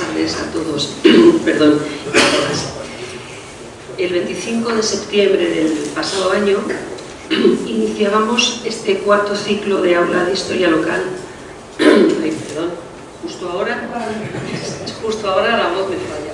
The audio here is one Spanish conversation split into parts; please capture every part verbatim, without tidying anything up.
tardes a todos. Perdón. El veinticinco de septiembre del pasado año iniciábamos este cuarto ciclo de aula de historia local. Ay, perdón, justo ahora, justo ahora la voz me falla.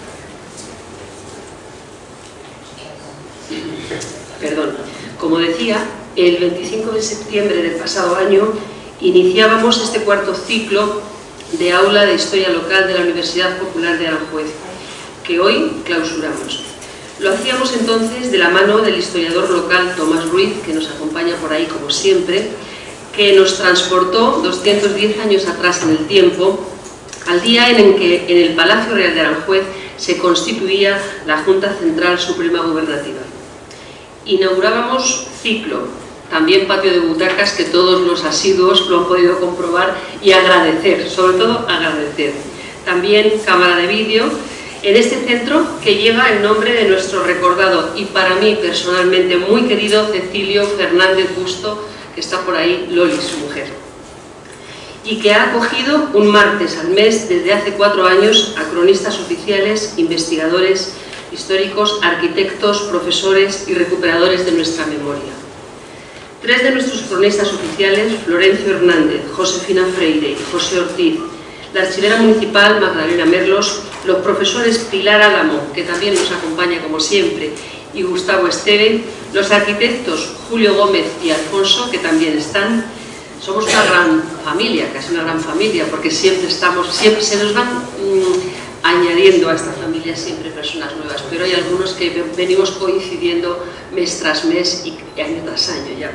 Perdón. Como decía, el veinticinco de septiembre del pasado año iniciábamos este cuarto ciclo de aula de historia local de la Universidad Popular de Aranjuez, que hoy clausuramos. Lo hacíamos entonces de la mano del historiador local Tomás Ruiz, que nos acompaña por ahí como siempre, que nos transportó doscientos diez años atrás en el tiempo, al día en el que en el Palacio Real de Aranjuez se constituía la Junta Central Suprema Gubernativa. Inaugurábamos ciclo, también patio de butacas, que todos los asiduos lo han podido comprobar y agradecer, sobre todo agradecer. También cámara de vídeo, en este centro que lleva el nombre de nuestro recordado y para mí personalmente muy querido Cecilio Fernández Busto, que está por ahí, Loli, su mujer, y que ha acogido un martes al mes desde hace cuatro años a cronistas oficiales, investigadores históricos, arquitectos, profesores y recuperadores de nuestra memoria. Tres de nuestros cronistas oficiales, Florencio Hernández, Josefina Freire y José Ortiz, la archivera municipal Magdalena Merlos, los profesores Pilar Álamo, que también nos acompaña como siempre, y Gustavo Esteve, los arquitectos Julio Gómez y Alfonso, que también están. Somos una gran familia, casi una gran familia, porque siempre estamos, siempre se nos van mmm, añadiendo a esta familia siempre personas nuevas, pero hay algunos que venimos coincidiendo mes tras mes y año tras año ya.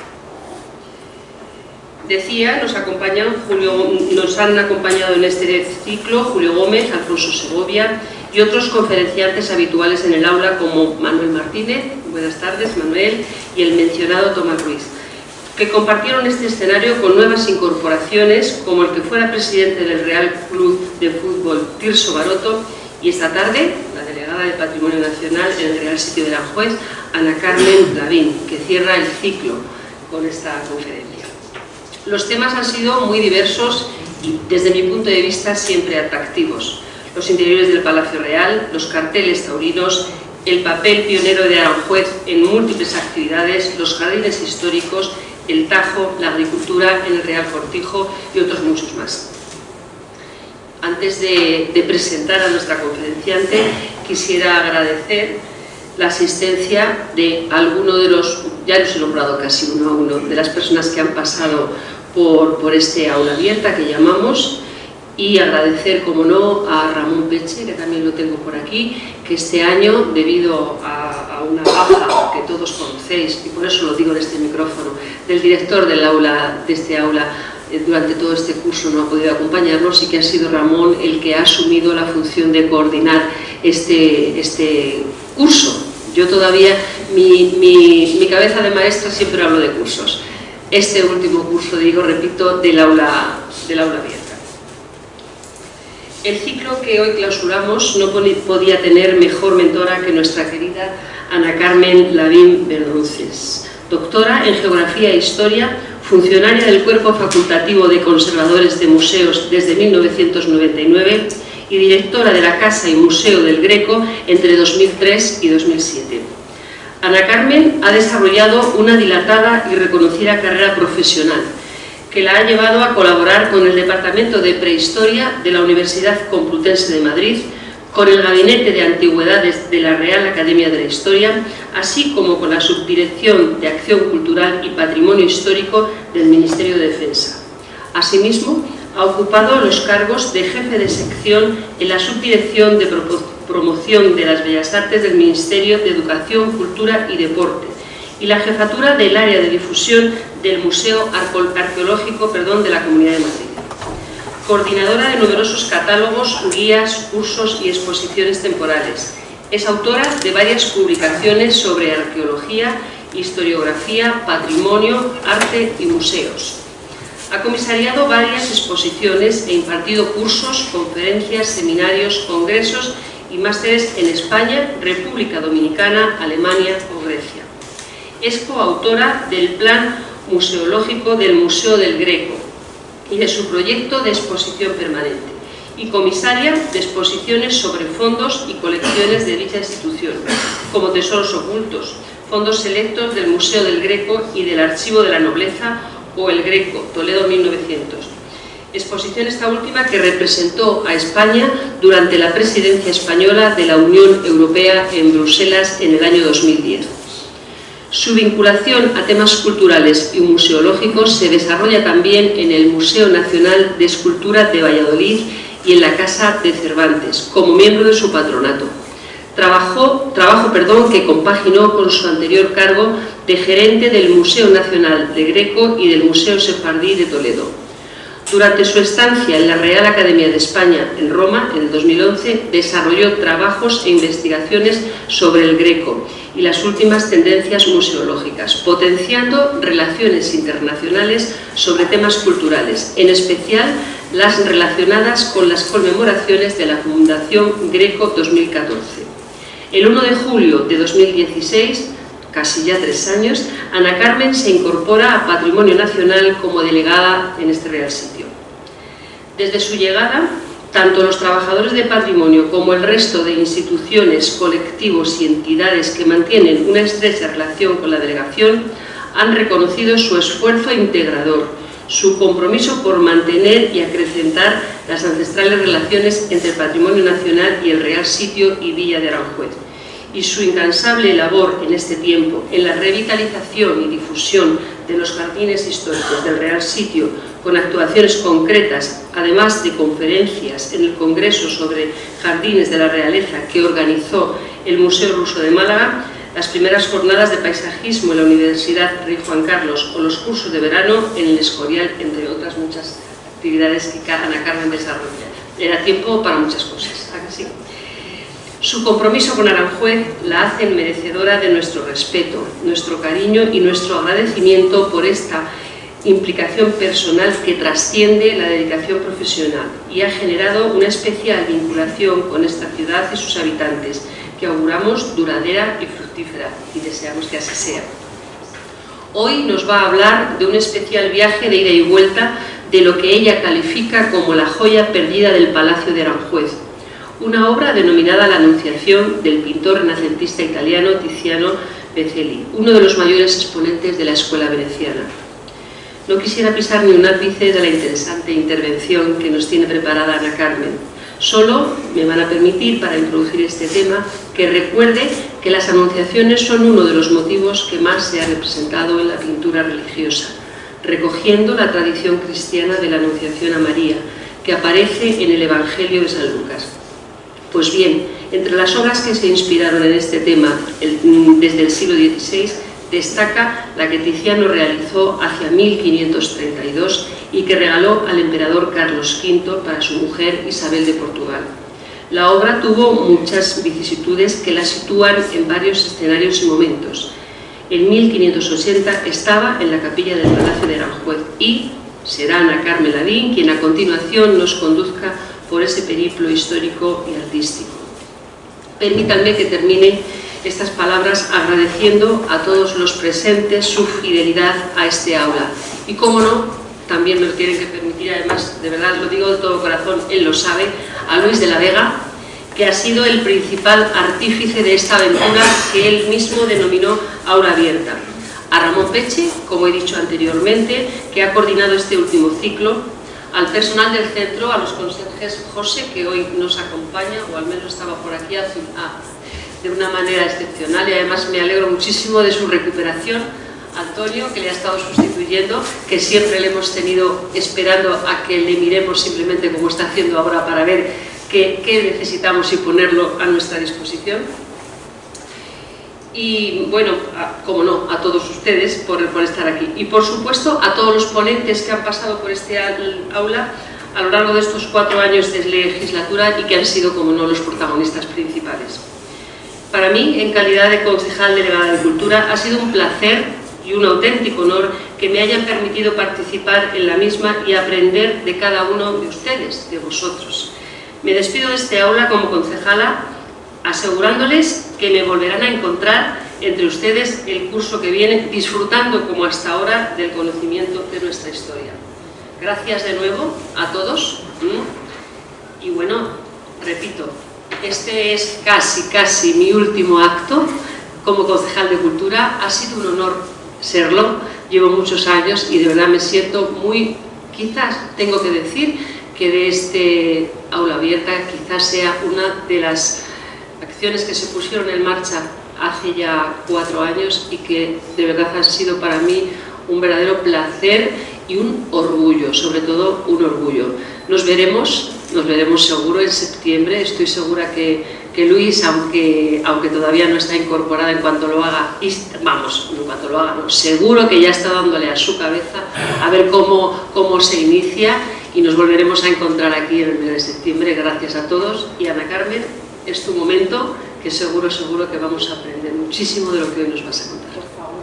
Decía, nos, acompañan Julio, nos han acompañado en este ciclo Julio Gómez, Alfonso Segovia y otros conferenciantes habituales en el aula como Manuel Martínez, buenas tardes Manuel, y el mencionado Tomás Ruiz, que compartieron este escenario con nuevas incorporaciones como el que fuera presidente del Real Club de Fútbol Tirso Baroto y esta tarde la delegada de Patrimonio Nacional en el Real Sitio de Aranjuez, Ana Carmen Lavín, que cierra el ciclo con esta conferencia. Los temas han sido muy diversos y desde mi punto de vista siempre atractivos. Los interiores del Palacio Real, los carteles taurinos, el papel pionero de Aranjuez en múltiples actividades, los jardines históricos, el Tajo, la agricultura en el Real Cortijo y otros muchos más. Antes de, de presentar a nuestra conferenciante, quisiera agradecer la asistencia de alguno de los, ya los he nombrado casi uno a uno, de las personas que han pasado por, por este aula abierta que llamamos, y agradecer, como no, a Ramón Peche, que también lo tengo por aquí, que este año, debido a, a una baja que todos conocéis, y por eso lo digo en este micrófono, del director del aula, de este aula, eh, durante todo este curso no ha podido acompañarnos, y que ha sido Ramón el que ha asumido la función de coordinar este, este curso. Yo todavía, mi, mi, mi cabeza de maestra siempre hablo de cursos. Este último curso, digo, repito, del aula, del aula abierta. El ciclo que hoy clausuramos no podía tener mejor mentora que nuestra querida Ana Carmen Lavín Berruces, doctora en Geografía e Historia, funcionaria del Cuerpo Facultativo de Conservadores de Museos desde mil novecientos noventa y nueve y directora de la Casa y Museo del Greco entre dos mil tres y dos mil siete. Ana Carmen ha desarrollado una dilatada y reconocida carrera profesional que la ha llevado a colaborar con el Departamento de Prehistoria de la Universidad Complutense de Madrid, con el Gabinete de Antigüedades de la Real Academia de la Historia, así como con la Subdirección de Acción Cultural y Patrimonio Histórico del Ministerio de Defensa. Asimismo, ha ocupado los cargos de jefe de sección en la Subdirección de Promoción de las Bellas Artes del Ministerio de Educación, Cultura y Deporte, y la jefatura del área de difusión del Museo Arqueológico perdón, de la Comunidad de Madrid. Coordinadora de numerosos catálogos, guías, cursos y exposiciones temporales. Es autora de varias publicaciones sobre arqueología, historiografía, patrimonio, arte y museos. Ha comisariado varias exposiciones e impartido cursos, conferencias, seminarios, congresos y másteres en España, República Dominicana, Alemania o Grecia. Es coautora del Plan Museológico del Museo del Greco y de su proyecto de exposición permanente, y comisaria de exposiciones sobre fondos y colecciones de dicha institución, como tesoros ocultos, fondos selectos del Museo del Greco y del Archivo de la Nobleza o el Greco, Toledo mil novecientos. Exposición esta última que representó a España durante la presidencia española de la Unión Europea en Bruselas en el año dos mil diez. Su vinculación a temas culturales y museológicos se desarrolla también en el Museo Nacional de Escultura de Valladolid y en la Casa de Cervantes, como miembro de su patronato. Trabajó, trabajo perdón, que compaginó con su anterior cargo de gerente del Museo Nacional de Greco y del Museo Sefardí de Toledo. Durante su estancia en la Real Academia de España en Roma, en el dos mil once, desarrolló trabajos e investigaciones sobre el Greco y las últimas tendencias museológicas, potenciando relaciones internacionales sobre temas culturales, en especial las relacionadas con las conmemoraciones de la Fundación Greco dos mil catorce. El uno de julio de dos mil dieciséis, casi ya tres años, Ana Carmen se incorpora a Patrimonio Nacional como delegada en este Real Sitio. Desde su llegada, tanto los trabajadores de patrimonio como el resto de instituciones, colectivos y entidades que mantienen una estrecha relación con la delegación han reconocido su esfuerzo integrador, su compromiso por mantener y acrecentar las ancestrales relaciones entre el patrimonio nacional y el Real Sitio y Villa de Aranjuez, y su incansable labor en este tiempo en la revitalización y difusión de los jardines históricos del Real Sitio, con actuaciones concretas, además de conferencias en el Congreso sobre Jardines de la Realeza que organizó el Museo Ruso de Málaga, las primeras jornadas de paisajismo en la Universidad Rey Juan Carlos o los cursos de verano en el Escorial, entre otras muchas actividades que Ana Carmen desarrolla. Era tiempo para muchas cosas, ¿a que sí? Su compromiso con Aranjuez la hacen merecedora de nuestro respeto, nuestro cariño y nuestro agradecimiento por esta implicación personal que trasciende la dedicación profesional y ha generado una especial vinculación con esta ciudad y sus habitantes, que auguramos duradera y fructífera, y deseamos que así sea. Hoy nos va a hablar de un especial viaje de ida y vuelta de lo que ella califica como la joya perdida del Palacio de Aranjuez, una obra denominada La Anunciación del pintor renacentista italiano Tiziano Becceli, uno de los mayores exponentes de la escuela veneciana. No quisiera pisar ni un ápice de la interesante intervención que nos tiene preparada Ana Carmen. Solo me van a permitir, para introducir este tema, que recuerde que las anunciaciones son uno de los motivos que más se ha representado en la pintura religiosa, recogiendo la tradición cristiana de la Anunciación a María, que aparece en el Evangelio de San Lucas. Pues bien, entre las obras que se inspiraron en este tema el, desde el siglo dieciséis, destaca la que Tiziano realizó hacia mil quinientos treinta y dos y que regaló al emperador Carlos quinto para su mujer Isabel de Portugal. La obra tuvo muchas vicisitudes que la sitúan en varios escenarios y momentos. En mil quinientos ochenta estaba en la capilla del Palacio de Aranjuez y será Ana Carmen Ladín quien a continuación nos conduzca por ese periplo histórico y artístico. Permítanme que termine estas palabras agradeciendo a todos los presentes su fidelidad a este aula. Y cómo no, también me lo tienen que permitir, además, de verdad lo digo de todo corazón, él lo sabe, a Luis de la Vega, que ha sido el principal artífice de esta aventura que él mismo denominó Aula Abierta. A Ramón Peche, como he dicho anteriormente, que ha coordinado este último ciclo, al personal del centro, a los conserjes José, que hoy nos acompaña, o al menos estaba por aquí a, a, de una manera excepcional, y además me alegro muchísimo de su recuperación, Antonio, que le ha estado sustituyendo, que siempre le hemos tenido esperando a que le miremos simplemente como está haciendo ahora para ver qué, qué necesitamos y ponerlo a nuestra disposición. Y bueno, a, como no, a todos ustedes por, por estar aquí. Y por supuesto a todos los ponentes que han pasado por este aula a lo largo de estos cuatro años de legislatura y que han sido, como no, los protagonistas principales. Para mí, en calidad de concejal delegada de Cultura, ha sido un placer y un auténtico honor que me hayan permitido participar en la misma y aprender de cada uno de ustedes, de vosotros. Me despido de este aula como concejala, asegurándoles que me volverán a encontrar entre ustedes el curso que viene, disfrutando como hasta ahora del conocimiento de nuestra historia. Gracias de nuevo a todos Y bueno, repito, este es casi, casi mi último acto como concejal de Cultura. Ha sido un honor serlo, llevo muchos años y de verdad me siento muy, quizás tengo que decir que de este aula abierta quizás sea una de las acciones que se pusieron en marcha hace ya cuatro años y que de verdad han sido para mí un verdadero placer y un orgullo, sobre todo un orgullo. Nos veremos, nos veremos seguro en septiembre. Estoy segura que, que Luis, aunque, aunque todavía no está incorporada, en cuanto lo haga, y, vamos, en cuanto lo haga, no, seguro que ya está dándole a su cabeza a ver cómo, cómo se inicia, y nos volveremos a encontrar aquí en el mes de septiembre. Gracias a todos, y Ana Carmen, es tu momento, que seguro, seguro que vamos a aprender muchísimo de lo que hoy nos vas a contar. Por favor.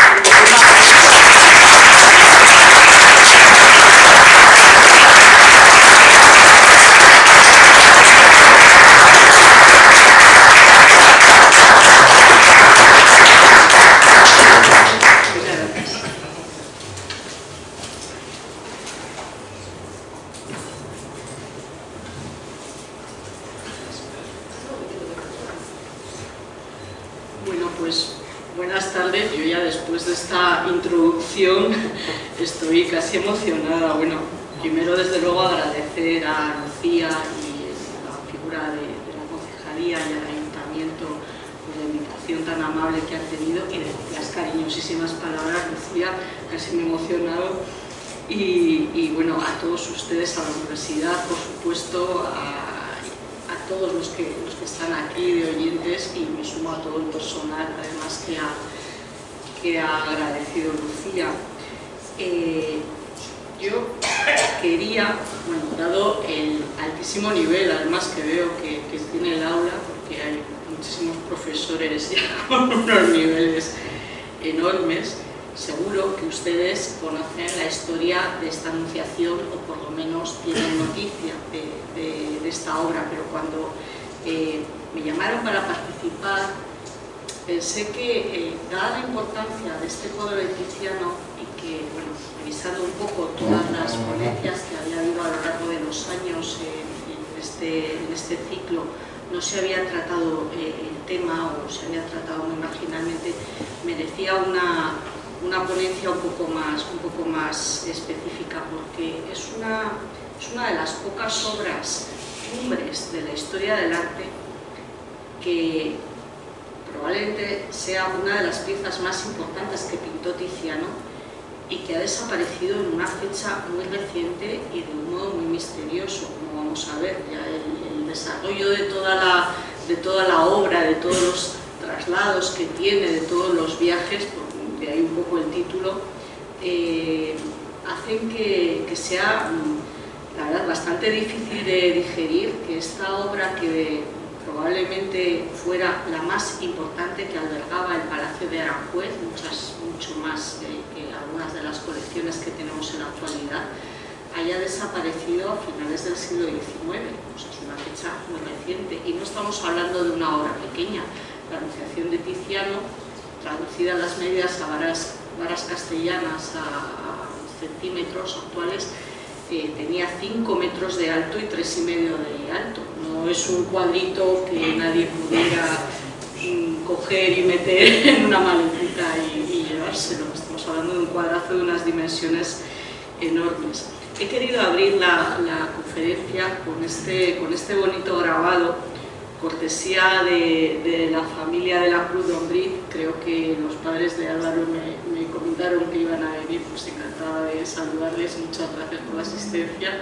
Introducción, estoy casi emocionada. Bueno, primero desde luego agradecer a Lucía y la figura de, de la concejalía y al ayuntamiento por la invitación tan amable que han tenido y de las cariñosísimas palabras. Lucía, casi me he emocionado. Y, y bueno, a todos ustedes, a la universidad, por supuesto, a, a todos los que, los que están aquí de oyentes, y me sumo a todo el personal, además que ha que ha agradecido Lucía. Eh, yo quería, bueno, dado el altísimo nivel, además que veo que, que tiene el aula, porque hay muchísimos profesores ya con unos niveles enormes, seguro que ustedes conocen la historia de esta anunciación, o por lo menos tienen noticia de, de, de esta obra, pero cuando eh, me llamaron para participar, pensé que, eh, dada la importancia de este cuadro de Tiziano, y que, bueno, revisando un poco todas las ponencias que había habido a lo largo de los años eh, en, este, en este ciclo, no se había tratado eh, el tema, o se había tratado muy marginalmente, merecía una, una ponencia un poco más, un poco más específica, porque es una, es una de las pocas obras cumbres de la historia del arte que probablemente sea una de las piezas más importantes que pintó Tiziano, y que ha desaparecido en una fecha muy reciente y de un modo muy misterioso, como vamos a ver. Ya el, el desarrollo de toda, la, de toda la obra, de todos los traslados que tiene, de todos los viajes, de ahí un poco el título, eh, hacen que, que sea, la verdad, bastante difícil de digerir que esta obra, que probablemente fuera la más importante que albergaba el Palacio de Aranjuez, muchas, mucho más eh, que algunas de las colecciones que tenemos en la actualidad, haya desaparecido a finales del siglo diecinueve. O sea, es una fecha muy reciente, y no estamos hablando de una obra pequeña. La Anunciación de Tiziano, traducida a las medidas a varas, varas castellanas a, a centímetros actuales, Eh, tenía cinco metros de alto y tres y medio de alto. No es un cuadrito que nadie pudiera mm, coger y meter en una maletita y, y llevárselo. Estamos hablando de un cuadrazo de unas dimensiones enormes. He querido abrir la, la conferencia con este, con este bonito grabado, cortesía de, de la familia de la Cruz de Ombrid. Creo que los padres de Álvaro me, me comentaron que iban a venir, pues encantada de saludarles. Muchas gracias por la asistencia.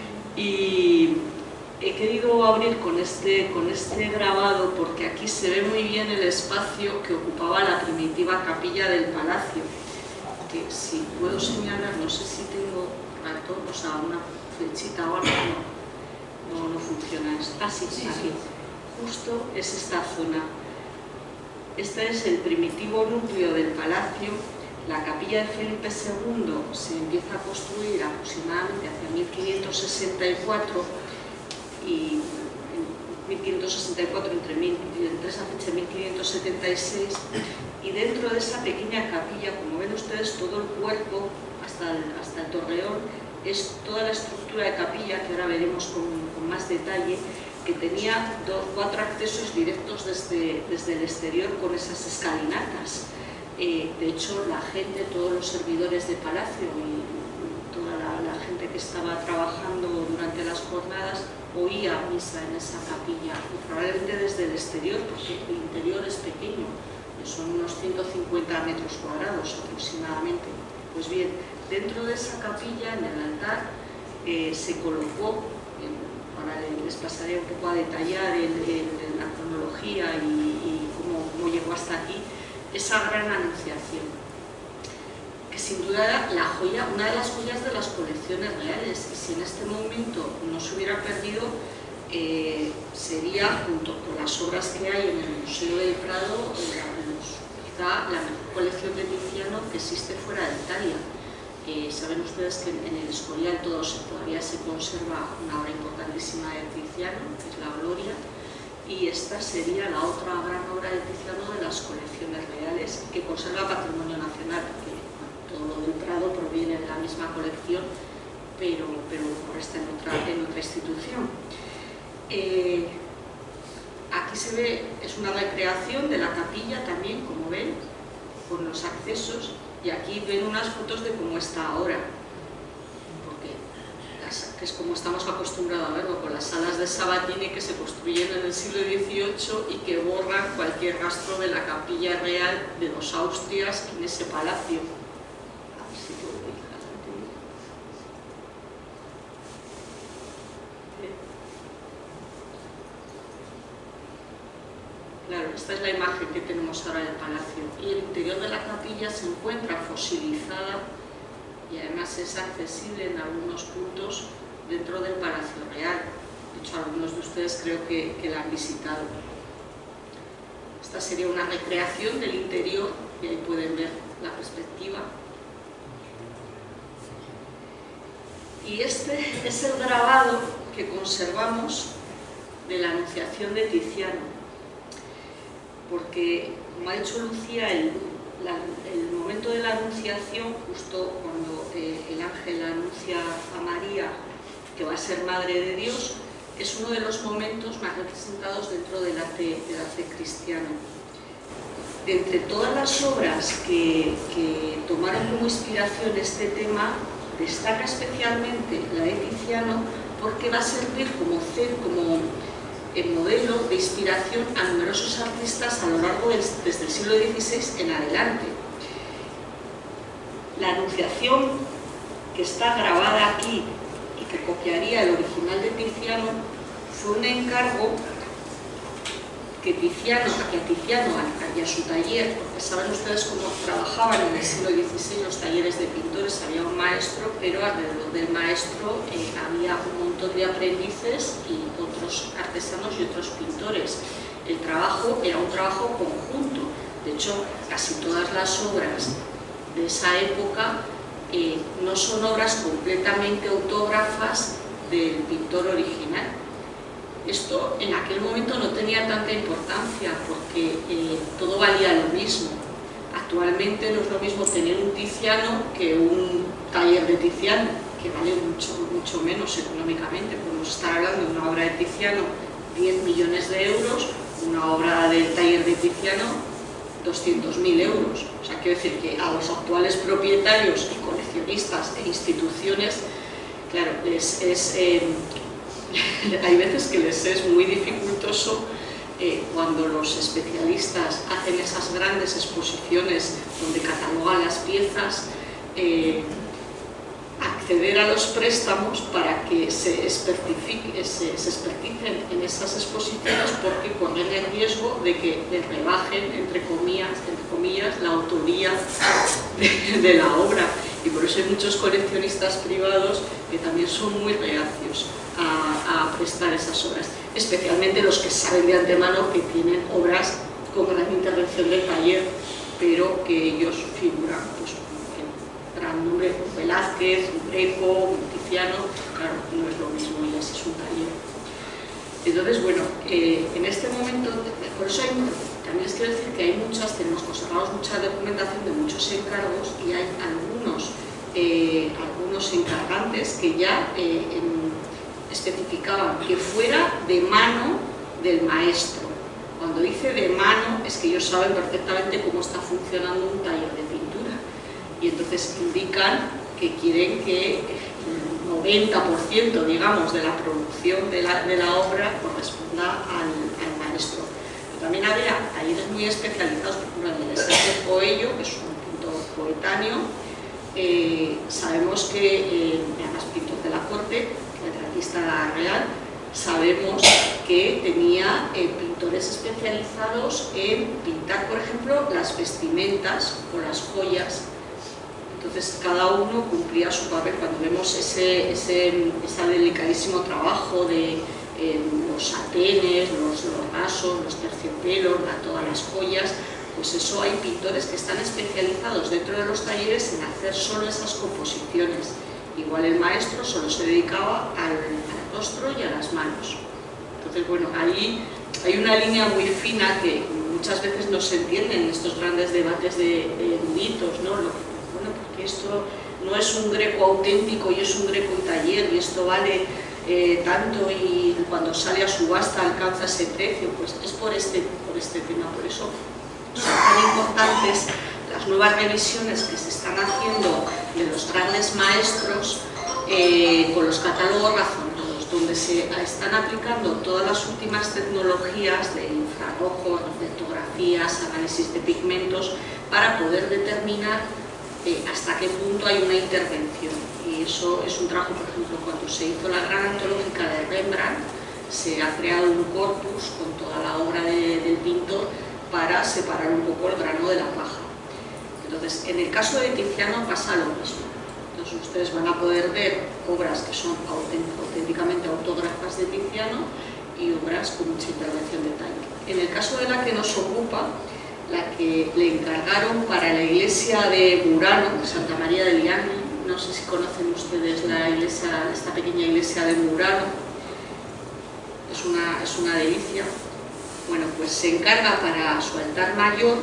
Y he querido abrir con este, con este grabado porque aquí se ve muy bien el espacio que ocupaba la primitiva capilla del palacio, que si puedo señalar, no sé si tengo rato, o sea, una flechita o algo, no, no, no funciona esto. Ah, sí, sí, aquí. Justo es esta zona. Este es el primitivo núcleo del palacio. La capilla de Felipe segundo se empieza a construir aproximadamente hacia mil quinientos sesenta y cuatro, y en mil quinientos sesenta y cuatro entre, mil, entre esa fecha y mil quinientos setenta y seis, y dentro de esa pequeña capilla, como ven ustedes, todo el cuerpo hasta el, hasta el torreón es toda la estructura de capilla, que ahora veremos con, con más detalle, que tenía dos, cuatro accesos directos desde, desde el exterior con esas escalinatas. Eh, de hecho, la gente, todos los servidores de palacio y toda la, la gente que estaba trabajando durante las jornadas oía misa en esa capilla, y probablemente desde el exterior, porque el interior es pequeño, son unos ciento cincuenta metros cuadrados aproximadamente. Pues bien, dentro de esa capilla, en el altar, eh, se colocó, en, ahora les pasaré un poco a detallar en, en, en la cronología y, y cómo, cómo llegó hasta aquí, esa gran anunciación, que sin duda era la joya, una de las joyas de las colecciones reales, y si en este momento no se hubiera perdido, eh, sería, junto con las obras que hay en el Museo del Prado, la, los, quizá la mejor colección de Tiziano que existe fuera de Italia. Eh, saben ustedes que en, en el Escorial todo se, todavía se conserva una obra importantísima de Tiziano, que es la Gloria, y esta sería la otra gran obra de Tiziano de las colecciones reales, que conserva Patrimonio Nacional, porque todo lo del Prado proviene de la misma colección, pero, pero está en otra, en otra institución. Eh, aquí se ve, es una recreación de la capilla también, como ven, con los accesos, y aquí ven unas fotos de cómo está ahora, porque las, que es como estamos acostumbrados a verlo, con las salas de Sabatini que se construyen en el siglo dieciocho y que borran cualquier rastro de la capilla real de los Austrias en ese palacio. Claro, esta es la imagen que tenemos ahora del palacio, y el interior de la capilla se encuentra fosilizada y además es accesible en algunos puntos dentro del Palacio Real. De hecho, algunos de ustedes creo que, que la han visitado. Esta sería una recreación del interior, y ahí pueden ver la perspectiva. Y este es el grabado que conservamos de la Anunciación de Tiziano, porque, como ha dicho Lucía, el, la, el momento de la Anunciación, justo cuando eh, el ángel anuncia a María que va a ser Madre de Dios, es uno de los momentos más representados dentro del arte, del arte cristiano. De entre todas las obras que, que tomaron como inspiración este tema, destaca especialmente la de Tiziano, porque va a servir como, como el modelo de inspiración a numerosos artistas a lo largo del, desde el siglo dieciséis en adelante. La Anunciación, que está grabada aquí y que copiaría el original de Tiziano, fue un encargo que Tiziano, que a Tiziano y a su taller, porque saben ustedes cómo trabajaban en el siglo dieciséis los talleres de pintores, había un maestro, pero alrededor del maestro eh, había un montón de aprendices y otros artesanos y otros pintores. El trabajo era un trabajo conjunto. De hecho, casi todas las obras de esa época eh, no son obras completamente autógrafas del pintor original. Esto en aquel momento no tenía tanta importancia porque eh, todo valía lo mismo. Actualmente no es lo mismo tener un Tiziano que un taller de Tiziano, que vale mucho, mucho menos económicamente. Podemos estar hablando de una obra de Tiziano, diez millones de euros, una obra del taller de Tiziano, doscientos mil euros. O sea, quiero decir que a los actuales propietarios y coleccionistas e instituciones, claro, es... es eh, hay veces que les es muy dificultoso eh, cuando los especialistas hacen esas grandes exposiciones donde catalogan las piezas, eh, acceder a los préstamos para que se, expertifique, se, se experticen en esas exposiciones, porque corren el riesgo de que les rebajen, entre comillas, entre comillas la autoría de, de la obra. Y por eso hay muchos coleccionistas privados que también son muy reacios A, a prestar esas obras, especialmente los que saben de antemano que tienen obras con gran intervención del taller, pero que ellos figuran pues, en gran nombre, Velázquez, Greco, Tiziano, claro, no es lo mismo, ya si es un taller. Entonces, bueno, eh, en este momento, por eso hay, también les quiero decir que hay muchas, tenemos conservados mucha documentación de muchos encargos, y hay algunos eh, algunos encargantes que ya eh, en, especificaban que fuera de mano del maestro. Cuando dice de mano es que ellos saben perfectamente cómo está funcionando un taller de pintura y entonces indican que quieren que el noventa por ciento, digamos, de la producción de la, de la obra corresponda al, al maestro. Pero también había talleres muy especializados, por ejemplo, en el Sergio Coello, que es un pintor coetáneo. Eh, sabemos que, eh, además pintor de la corte, retratista real, sabemos que tenía eh, pintores especializados en pintar, por ejemplo, las vestimentas o las joyas. Entonces cada uno cumplía su papel. Cuando vemos ese, ese, ese delicadísimo trabajo de eh, los satenes, los, los rasos, los terciopelos, la, todas las joyas, pues eso hay pintores que están especializados dentro de los talleres en hacer solo esas composiciones. Igual el maestro solo se dedicaba al, al rostro y a las manos. Entonces, bueno, ahí hay una línea muy fina que muchas veces no se entiende en estos grandes debates de, de eruditos, ¿no? Lo, bueno, porque esto no es un greco auténtico y es un greco y taller y esto vale eh, tanto y cuando sale a subasta alcanza ese precio, pues es por este, por este tema. Por eso son tan importantes las nuevas revisiones que se están haciendo de los grandes maestros eh, con los catálogos razonados, donde se están aplicando todas las últimas tecnologías de infrarrojos, fotografías, análisis de pigmentos, para poder determinar eh, hasta qué punto hay una intervención. Y eso es un trabajo, por ejemplo, cuando se hizo la gran antológica de Rembrandt, se ha creado un corpus con toda la obra de, del pintor para separar un poco el grano de la paja. Entonces, en el caso de Tiziano pasa lo mismo. Entonces, ustedes van a poder ver obras que son auténticamente autógrafas de Tiziano y obras con mucha intervención de taller. En el caso de la que nos ocupa, la que le encargaron para la iglesia de Murano, de Santa María de Liani, no sé si conocen ustedes la iglesia, esta pequeña iglesia de Murano, es una, es una delicia. Bueno, pues se encarga para su altar mayor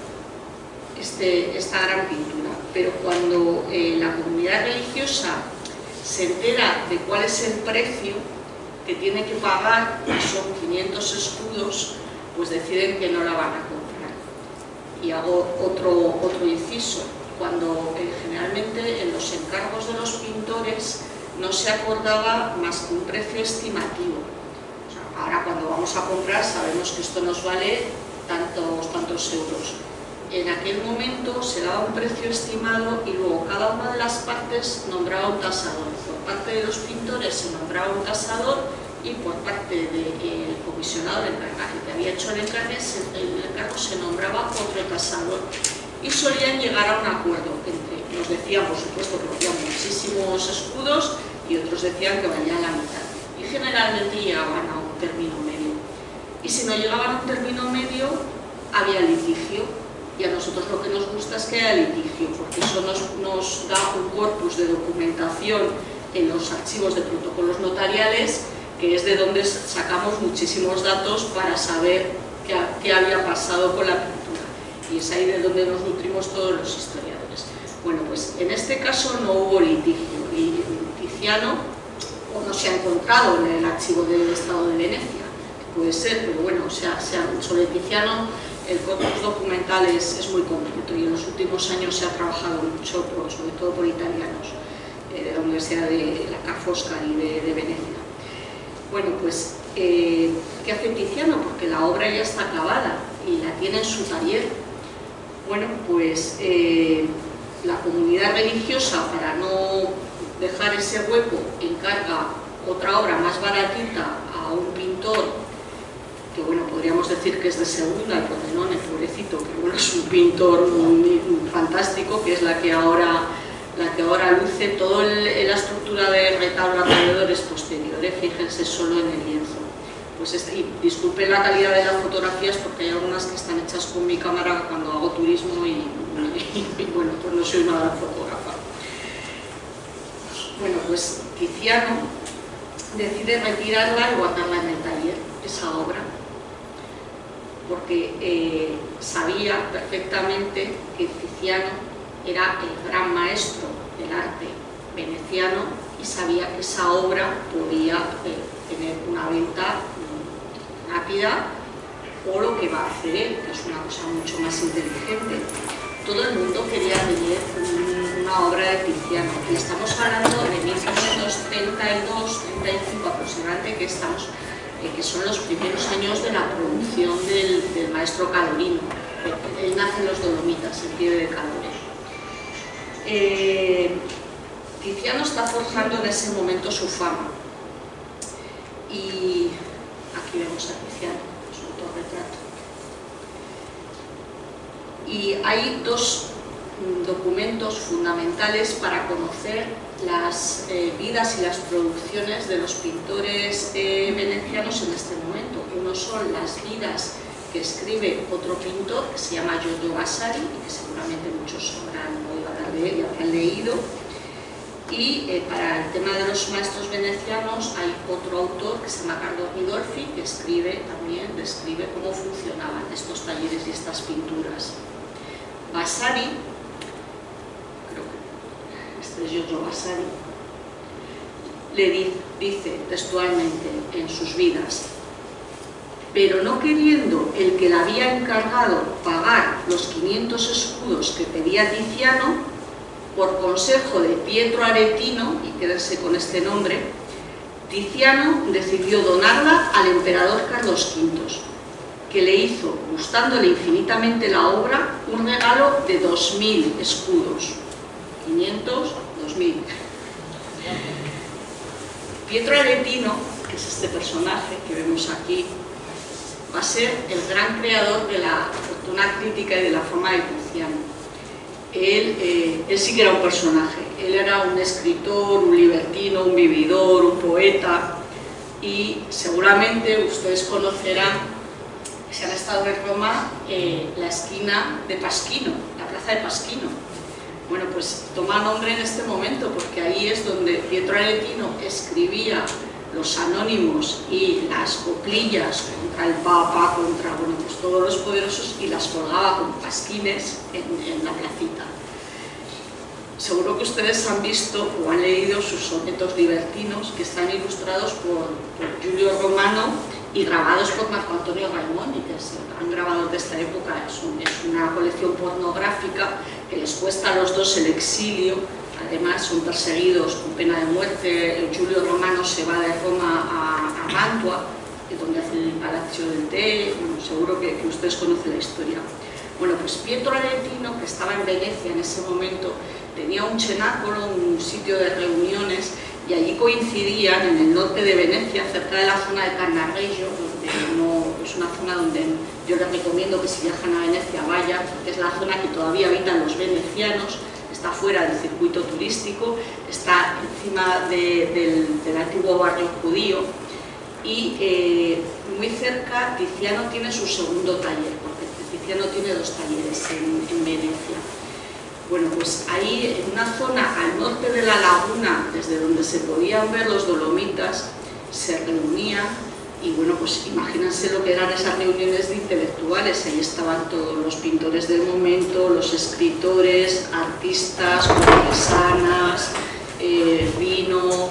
Este, esta gran pintura, pero cuando eh, la comunidad religiosa se entera de cuál es el precio que tiene que pagar, que son quinientos escudos, pues deciden que no la van a comprar. Y hago otro, otro inciso, cuando eh, generalmente en los encargos de los pintores no se acordaba más que un precio estimativo. O sea, ahora cuando vamos a comprar sabemos que esto nos vale tantos, tantos euros. En aquel momento se daba un precio estimado y luego cada una de las partes nombraba un tasador. Por parte de los pintores se nombraba un tasador y por parte del comisionado, el encargado que había hecho el encargo, el encargo se nombraba otro tasador. Y solían llegar a un acuerdo entre, nos decían por supuesto que valían muchísimos escudos y otros decían que valían la mitad. Y generalmente llegaban a un término medio. Y si no llegaban a un término medio, había litigio. Y a nosotros lo que nos gusta es que haya litigio, porque eso nos, nos da un corpus de documentación en los archivos de protocolos notariales, que es de donde sacamos muchísimos datos para saber qué, qué había pasado con la pintura. Y es ahí de donde nos nutrimos todos los historiadores. Bueno, pues en este caso no hubo litigio, y Tiziano o no se ha encontrado en el archivo del Estado de Venecia, puede ser, pero bueno, o sea, sobre Tiziano el corpus documental es, es muy completo y en los últimos años se ha trabajado mucho, por, sobre todo por italianos eh, de la Universidad de la Ca' Foscari de, de Venecia. Bueno, pues, eh, ¿qué hace Tiziano? Porque la obra ya está acabada y la tiene en su taller. Bueno, pues eh, la comunidad religiosa, para no dejar ese hueco, encarga otra obra más baratita a un pintor que bueno, podríamos decir que es de segunda, el Pordenone, pobrecito, que bueno, es un pintor muy, muy fantástico, que es la que ahora, la que ahora luce. Toda la estructura de retablo alrededor es posterior, ¿eh? Fíjense solo en el lienzo. Pues este, y disculpen la calidad de las fotografías porque hay algunas que están hechas con mi cámara cuando hago turismo y, y, y bueno, pues no soy una fotógrafa. Bueno, pues Tiziano decide retirarla y guardarla en el taller, esa obra, porque eh, sabía perfectamente que Tiziano era el gran maestro del arte veneciano y sabía que esa obra podía eh, tener una venta mm, rápida, o lo que va a hacer él, que es una cosa mucho más inteligente. Todo el mundo quería leer una obra de Tiziano, y estamos hablando de mil novecientos treinta y dos treinta y cinco aproximadamente, que, estamos, eh, que son los primeros años de la producción del, del maestro Calorino. Él nace en los Dolomitas, en Pieve de Cadore. Eh, Tiziano está forjando en ese momento su fama, y aquí vemos a Tiziano, su autorretrato. Y hay dos documentos fundamentales para conocer las eh, vidas y las producciones de los pintores eh, venecianos en este momento. Uno son las vidas que escribe otro pintor que se llama Giorgio Vasari, y que seguramente muchos habrán oído hablar de él y habrán leído. Y eh, para el tema de los maestros venecianos hay otro autor que se llama Carlo Ridolfi, que escribe también, describe cómo funcionaban estos talleres y estas pinturas. Vasari, creo que este es Giorgio Vasari, le dice, dice textualmente en sus vidas: pero no queriendo el que le había encargado pagar los quinientos escudos que pedía Tiziano, por consejo de Pietro Aretino, y quedarse con este nombre, Tiziano decidió donarla al emperador Carlos quinto, que le hizo, gustándole infinitamente la obra, un regalo de dos mil escudos. quinientos, dos mil. Pietro Aretino, que es este personaje que vemos aquí, va a ser el gran creador de la fortuna crítica y de la forma de Tiziano. Él, eh, él sí que era un personaje. Él era un escritor, un libertino, un vividor, un poeta, y seguramente ustedes conocerán, si han estado en Roma, eh, la esquina de Pasquino, la plaza de Pasquino. Bueno, pues toma nombre en este momento porque ahí es donde Pietro Aretino escribía los anónimos y las coplillas contra el Papa, contra bueno, pues todos los poderosos, y las colgaba con pasquines en, en la placita. Seguro que ustedes han visto o han leído sus sonetos libertinos, que están ilustrados por, por Giulio Romano y grabados por Marco Antonio Raimoni, que es el gran grabador de esta época. Es, un, es una colección pornográfica que les cuesta a los dos el exilio. Además son perseguidos con pena de muerte. Giulio Romano se va de Roma a, a Mantua, donde hace el Palacio del Té. Bueno, seguro que, que ustedes conocen la historia. Bueno, pues Pietro Aretino, que estaba en Venecia en ese momento, tenía un cenáculo, un sitio de reuniones, y allí coincidían en el norte de Venecia, cerca de la zona de Cannaregio, donde no, es una zona donde yo les recomiendo que si viajan a Venecia vayan, porque es la zona que todavía habitan los venecianos. Está fuera del circuito turístico, está encima de, del, del antiguo barrio judío, y eh, muy cerca Tiziano tiene su segundo taller, porque Tiziano tiene dos talleres en, en Venecia. Bueno, pues ahí en una zona al norte de la laguna, desde donde se podían ver los Dolomitas, se reunían. Y bueno, pues imagínense lo que eran esas reuniones de intelectuales. Ahí estaban todos los pintores del momento, los escritores, artistas, cortesanas, eh, vino,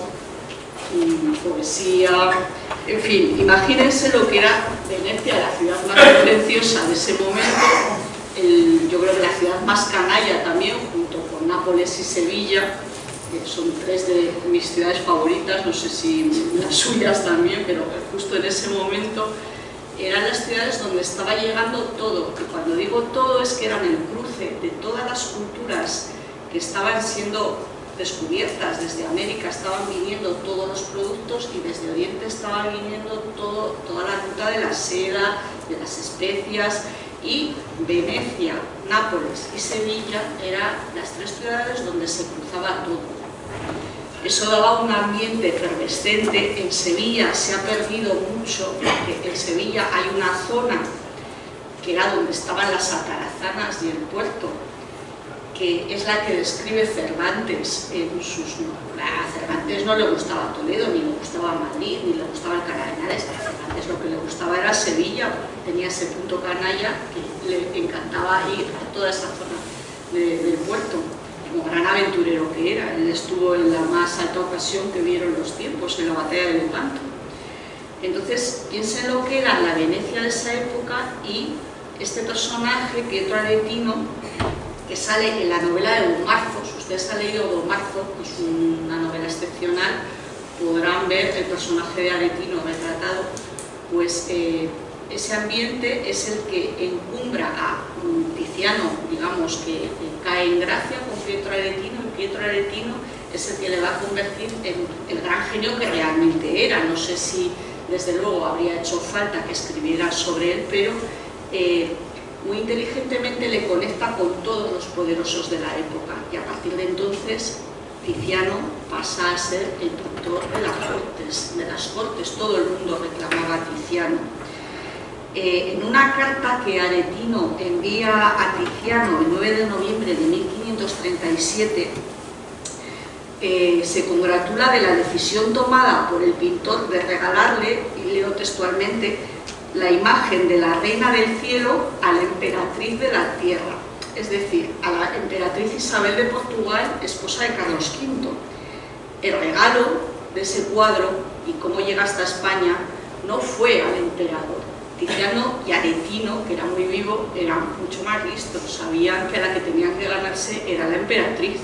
poesía, en fin, imagínense lo que era Venecia, la ciudad más silenciosa de ese momento, el, yo creo que la ciudad más canalla también, junto con Nápoles y Sevilla, que son tres de mis ciudades favoritas, no sé si las suyas también, pero justo en ese momento eran las ciudades donde estaba llegando todo. Y cuando digo todo es que eran el cruce de todas las culturas que estaban siendo descubiertas. Desde América estaban viniendo todos los productos, y desde Oriente estaba viniendo todo, toda la ruta de la seda, de las especias. Y Venecia, Nápoles y Sevilla eran las tres ciudades donde se cruzaba todo. Eso daba un ambiente efervescente. En Sevilla se ha perdido mucho, porque en Sevilla hay una zona que era donde estaban las atarazanas y el puerto, que es la que describe Cervantes en sus... A Cervantes no le gustaba Toledo, ni le gustaba Madrid, ni le gustaba el Cardenales. A Cervantes lo que le gustaba era Sevilla, tenía ese punto canalla que le encantaba ir a toda esa zona de, del puerto. como gran aventurero que era. Él estuvo en la más alta ocasión que vieron los tiempos, en la batalla de Lepanto. Entonces, piensen lo que era la Venecia de esa época y este personaje, Pietro Aretino, que sale en la novela de Don Marzo. Si ustedes han leído Don Marzo, que es una novela excepcional, podrán ver el personaje de Aretino retratado. Pues eh, ese ambiente es el que encumbra a Tiziano, digamos, que, que cae en gracia con Pietro Aretino, y Pietro Aretino es el que le va a convertir en el gran genio que realmente era. No sé si, desde luego, habría hecho falta que escribiera sobre él, pero eh, muy inteligentemente le conecta con todos los poderosos de la época, y a partir de entonces Tiziano pasa a ser el tutor de las cortes, de las cortes. Todo el mundo reclamaba a Tiziano. Eh, en una carta que Aretino envía a Tiziano el nueve de noviembre de mil quinientos treinta y siete, eh, se congratula de la decisión tomada por el pintor de regalarle, y leo textualmente, la imagen de la reina del cielo a la emperatriz de la tierra, es decir, a la emperatriz Isabel de Portugal, esposa de Carlos quinto. El regalo de ese cuadro y cómo llega hasta España no fue al emperador. Tiziano y Aretino, que era muy vivo, eran mucho más listos, sabían que a la que tenían que ganarse era la emperatriz.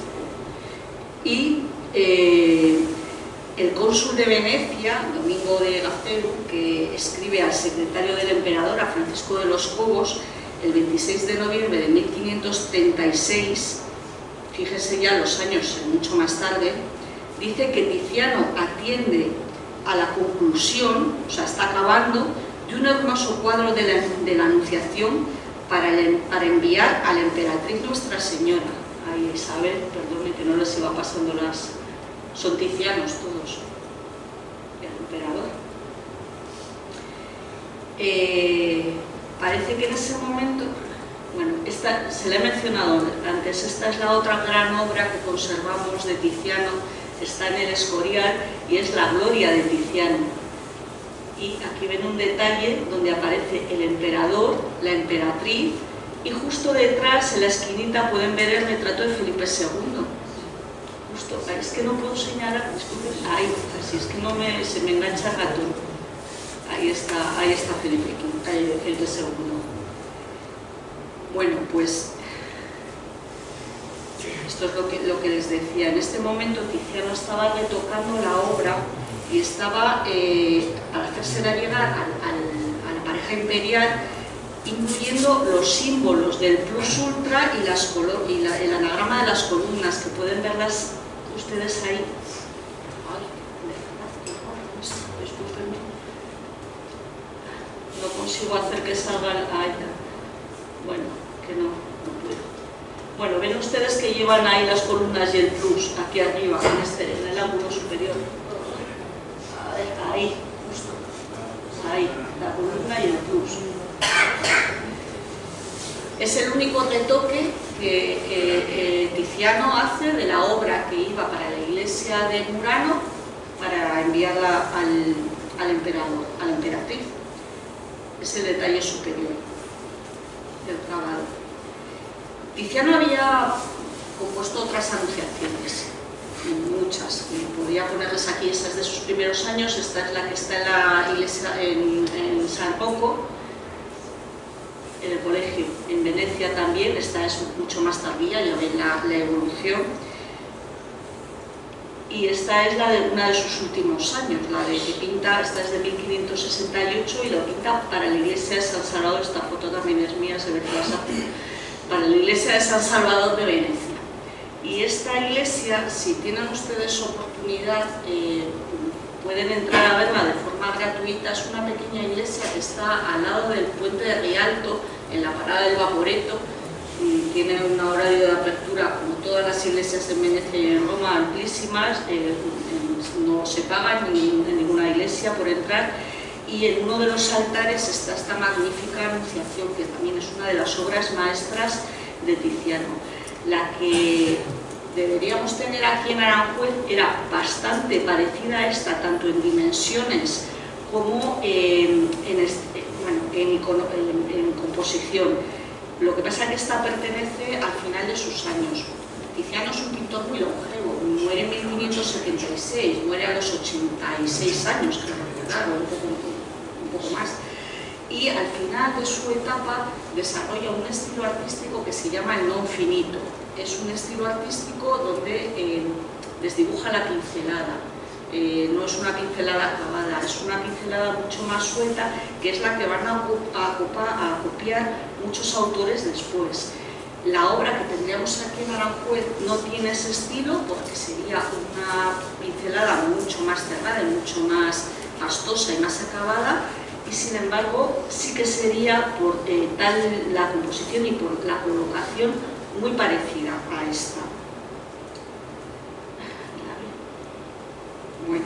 Y eh, el cónsul de Venecia, Domingo de Gacelu, que escribe al secretario del emperador, a Francisco de los Cobos, el veintiséis de noviembre de mil quinientos treinta y seis, fíjense ya los años mucho más tarde, dice que Tiziano atiende a la conclusión, o sea, está acabando, de un hermoso cuadro de la, de la Anunciación para, el, para enviar a la emperatriz Nuestra Señora. Ay, Isabel, perdone que no les iba pasando las... Son tizianos todos, el emperador. Eh, parece que en ese momento, bueno, esta, se le he mencionado antes, esta es la otra gran obra que conservamos de Tiziano, está en el Escorial y es la Gloria de Tiziano. Y aquí ven un detalle donde aparece el emperador, la emperatriz, y justo detrás, en la esquinita, pueden ver el retrato de Felipe segundo. Justo, es que no puedo señalar, disculpen, ahí, así es que no me, se me engancha el ratón. Ahí está, ahí está Felipe, Felipe segundo. Bueno, pues esto es lo que, lo que les decía. En este momento Tiziano estaba retocando la obra y estaba, eh, para hacérsela llegar al, al, a la pareja imperial, incluyendo los símbolos del plus ultra y, las y la, el anagrama de las columnas, que pueden verlas ustedes ahí. Ay, discúlpenme. No consigo hacer que salga ahí. Bueno, que no, no puedo. Bueno, ven ustedes que llevan ahí las columnas y el plus, aquí arriba, en, este, en el ángulo superior. Ahí, justo. Ahí, la columna y el plus. Es el único retoque que, que eh, Tiziano hace de la obra que iba para la iglesia de Murano para enviarla al, al emperador, a la emperatriz. Es el detalle superior del grabado. Tiziano había compuesto otras anunciaciones, muchas, podría ponerles aquí, esta es de sus primeros años, esta es la que está en la iglesia en, en San Rocco, en el colegio, en Venecia también, esta es mucho más tardía, ya ven la, la evolución, y esta es la de una de sus últimos años, la de que pinta, esta es de mil quinientos sesenta y ocho y lo pinta para la iglesia de San Salvador, esta foto también es mía, se ve que las hace, para la iglesia de San Salvador de Venecia. Y esta iglesia, si tienen ustedes oportunidad, eh, pueden entrar a verla de forma gratuita. Es una pequeña iglesia que está al lado del puente de Rialto, en la parada del Vaporetto, y tiene un horario de apertura, como todas las iglesias en Venecia y en Roma, amplísimas, eh, no se paga en ninguna iglesia por entrar, y en uno de los altares está esta magnífica Anunciación, que también es una de las obras maestras de Tiziano. La que deberíamos tener aquí en Aranjuez era bastante parecida a esta, tanto en dimensiones como en, en, este, bueno, en, en, en composición. Lo que pasa es que esta pertenece al final de sus años. Tiziano es un pintor muy longevo, muere en mil quinientos setenta y seis, muere a los ochenta y seis años, creo recordar, o un poco, un poco más. Y al final de su etapa desarrolla un estilo artístico que se llama el non finito. Es un estilo artístico donde eh, desdibuja la pincelada. Eh, no es una pincelada acabada, es una pincelada mucho más suelta, que es la que van a, a, a copiar muchos autores después. La obra que tendríamos aquí en Aranjuez no tiene ese estilo porque sería una pincelada mucho más cerrada y mucho más pastosa y más acabada, y sin embargo sí que sería por eh, tal la composición y por la colocación muy parecida a esta. Bueno,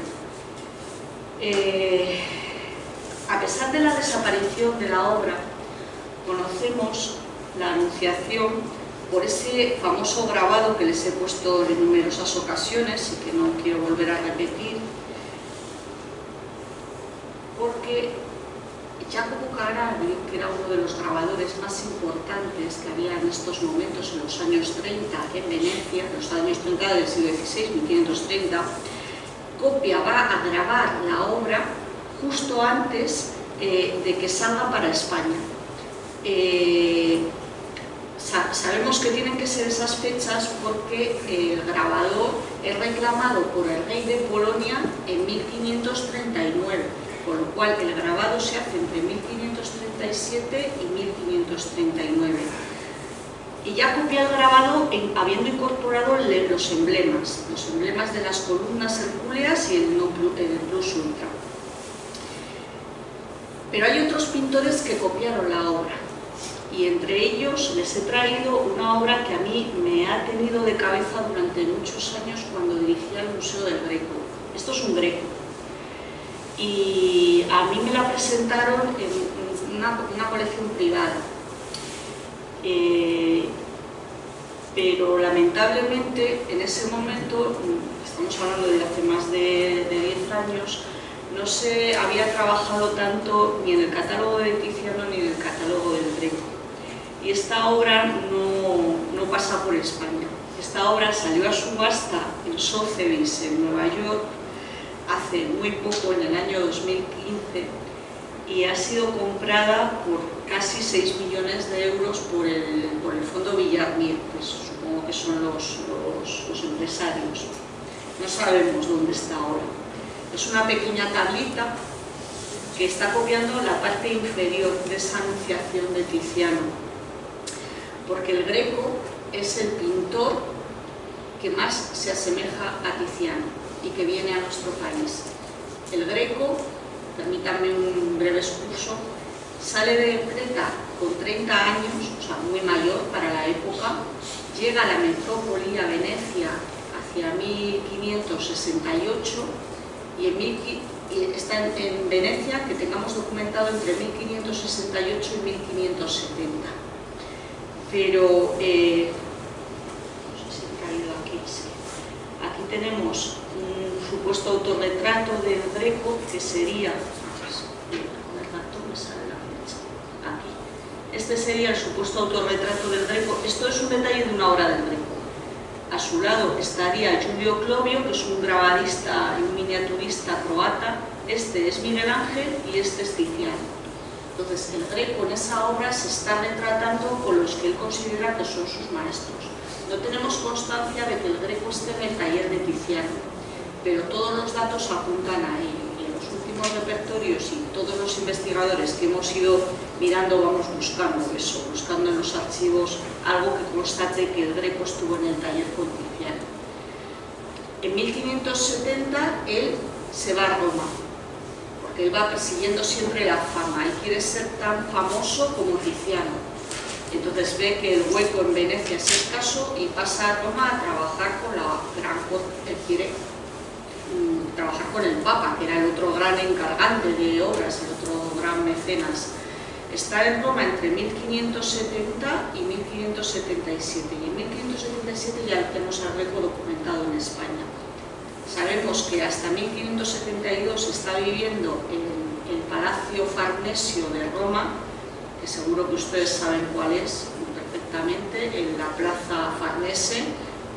eh, a pesar de la desaparición de la obra, conocemos la Anunciación por ese famoso grabado que les he puesto en numerosas ocasiones y que no quiero volver a repetir, porque Jacopo Caraglio, que era uno de los grabadores más importantes que había en estos momentos, en los años treinta en Venecia, en los años treinta del siglo dieciséis, mil quinientos treinta, copia, va a grabar la obra justo antes eh, de que salga para España. Eh, sa sabemos que tienen que ser esas fechas porque eh, el grabador es reclamado por el rey de Polonia en mil quinientos treinta y nueve, con lo cual el grabado se hace entre mil quinientos treinta y siete y mil quinientos treinta y nueve. Y ya copia el grabado en, habiendo incorporado le, los emblemas, los emblemas de las columnas hercúleas y el, no, el plus ultra. Pero hay otros pintores que copiaron la obra, y entre ellos les he traído una obra que a mí me ha tenido de cabeza durante muchos años cuando dirigía el Museo del Greco. Esto es un Greco, y a mí me la presentaron en una, una colección privada. Eh, pero lamentablemente en ese momento, estamos hablando de hace más de diez años, no se había trabajado tanto ni en el catálogo de Tiziano ni en el catálogo del Greco, y esta obra no, no pasa por España. Esta obra salió a subasta en Sotheby's en Nueva York hace muy poco, en el año dos mil quince, y ha sido comprada por casi seis millones de euros por el, por el fondo Villarmir, que supongo que son los, los, los empresarios. No sabemos dónde está ahora. Es una pequeña tablita que está copiando la parte inferior de esa Anunciación de Tiziano, porque el Greco es el pintor que más se asemeja a Tiziano y que viene a nuestro país. El Greco, permítanme un breve excurso, sale de Creta con treinta años, o sea, muy mayor para la época, llega a la metrópoli, a Venecia, hacia mil quinientos sesenta y ocho, y, en mil, y está en, en Venecia, que tengamos documentado entre mil quinientos sesenta y ocho y mil quinientos setenta. Pero, eh, no sé si he caído aquí, sí. Aquí tenemos un supuesto autorretrato del Greco, que sería, este sería el supuesto autorretrato del Greco. Esto es un detalle de una obra del Greco. A su lado estaría Giulio Clovio, que es un grabadista y un miniaturista croata. Este es Miguel Ángel y este es Tiziano. Entonces el Greco en esa obra se está retratando con los que él considera que son sus maestros. No tenemos constancia de que el Greco esté en el taller de Tiziano, pero todos los datos apuntan a ello. Y en los últimos repertorios y todos los investigadores que hemos ido mirando vamos buscando eso, buscando en los archivos algo que constate que el Greco estuvo en el taller con Tiziano. En mil quinientos setenta él se va a Roma, porque él va persiguiendo siempre la fama, él quiere ser tan famoso como Tiziano. Entonces ve que el hueco en Venecia es escaso y pasa a Roma a trabajar con la gran corte, quiere mm, trabajar con el Papa, que era el otro gran encargante de obras, el otro gran mecenas. Está en Roma entre mil quinientos setenta y mil quinientos setenta y siete, y en mil quinientos setenta y siete ya tenemos el Greco documentado en España. Sabemos que hasta mil quinientos setenta y dos está viviendo en el Palacio Farnesio de Roma, que seguro que ustedes saben cuál es perfectamente, en la Plaza Farnese,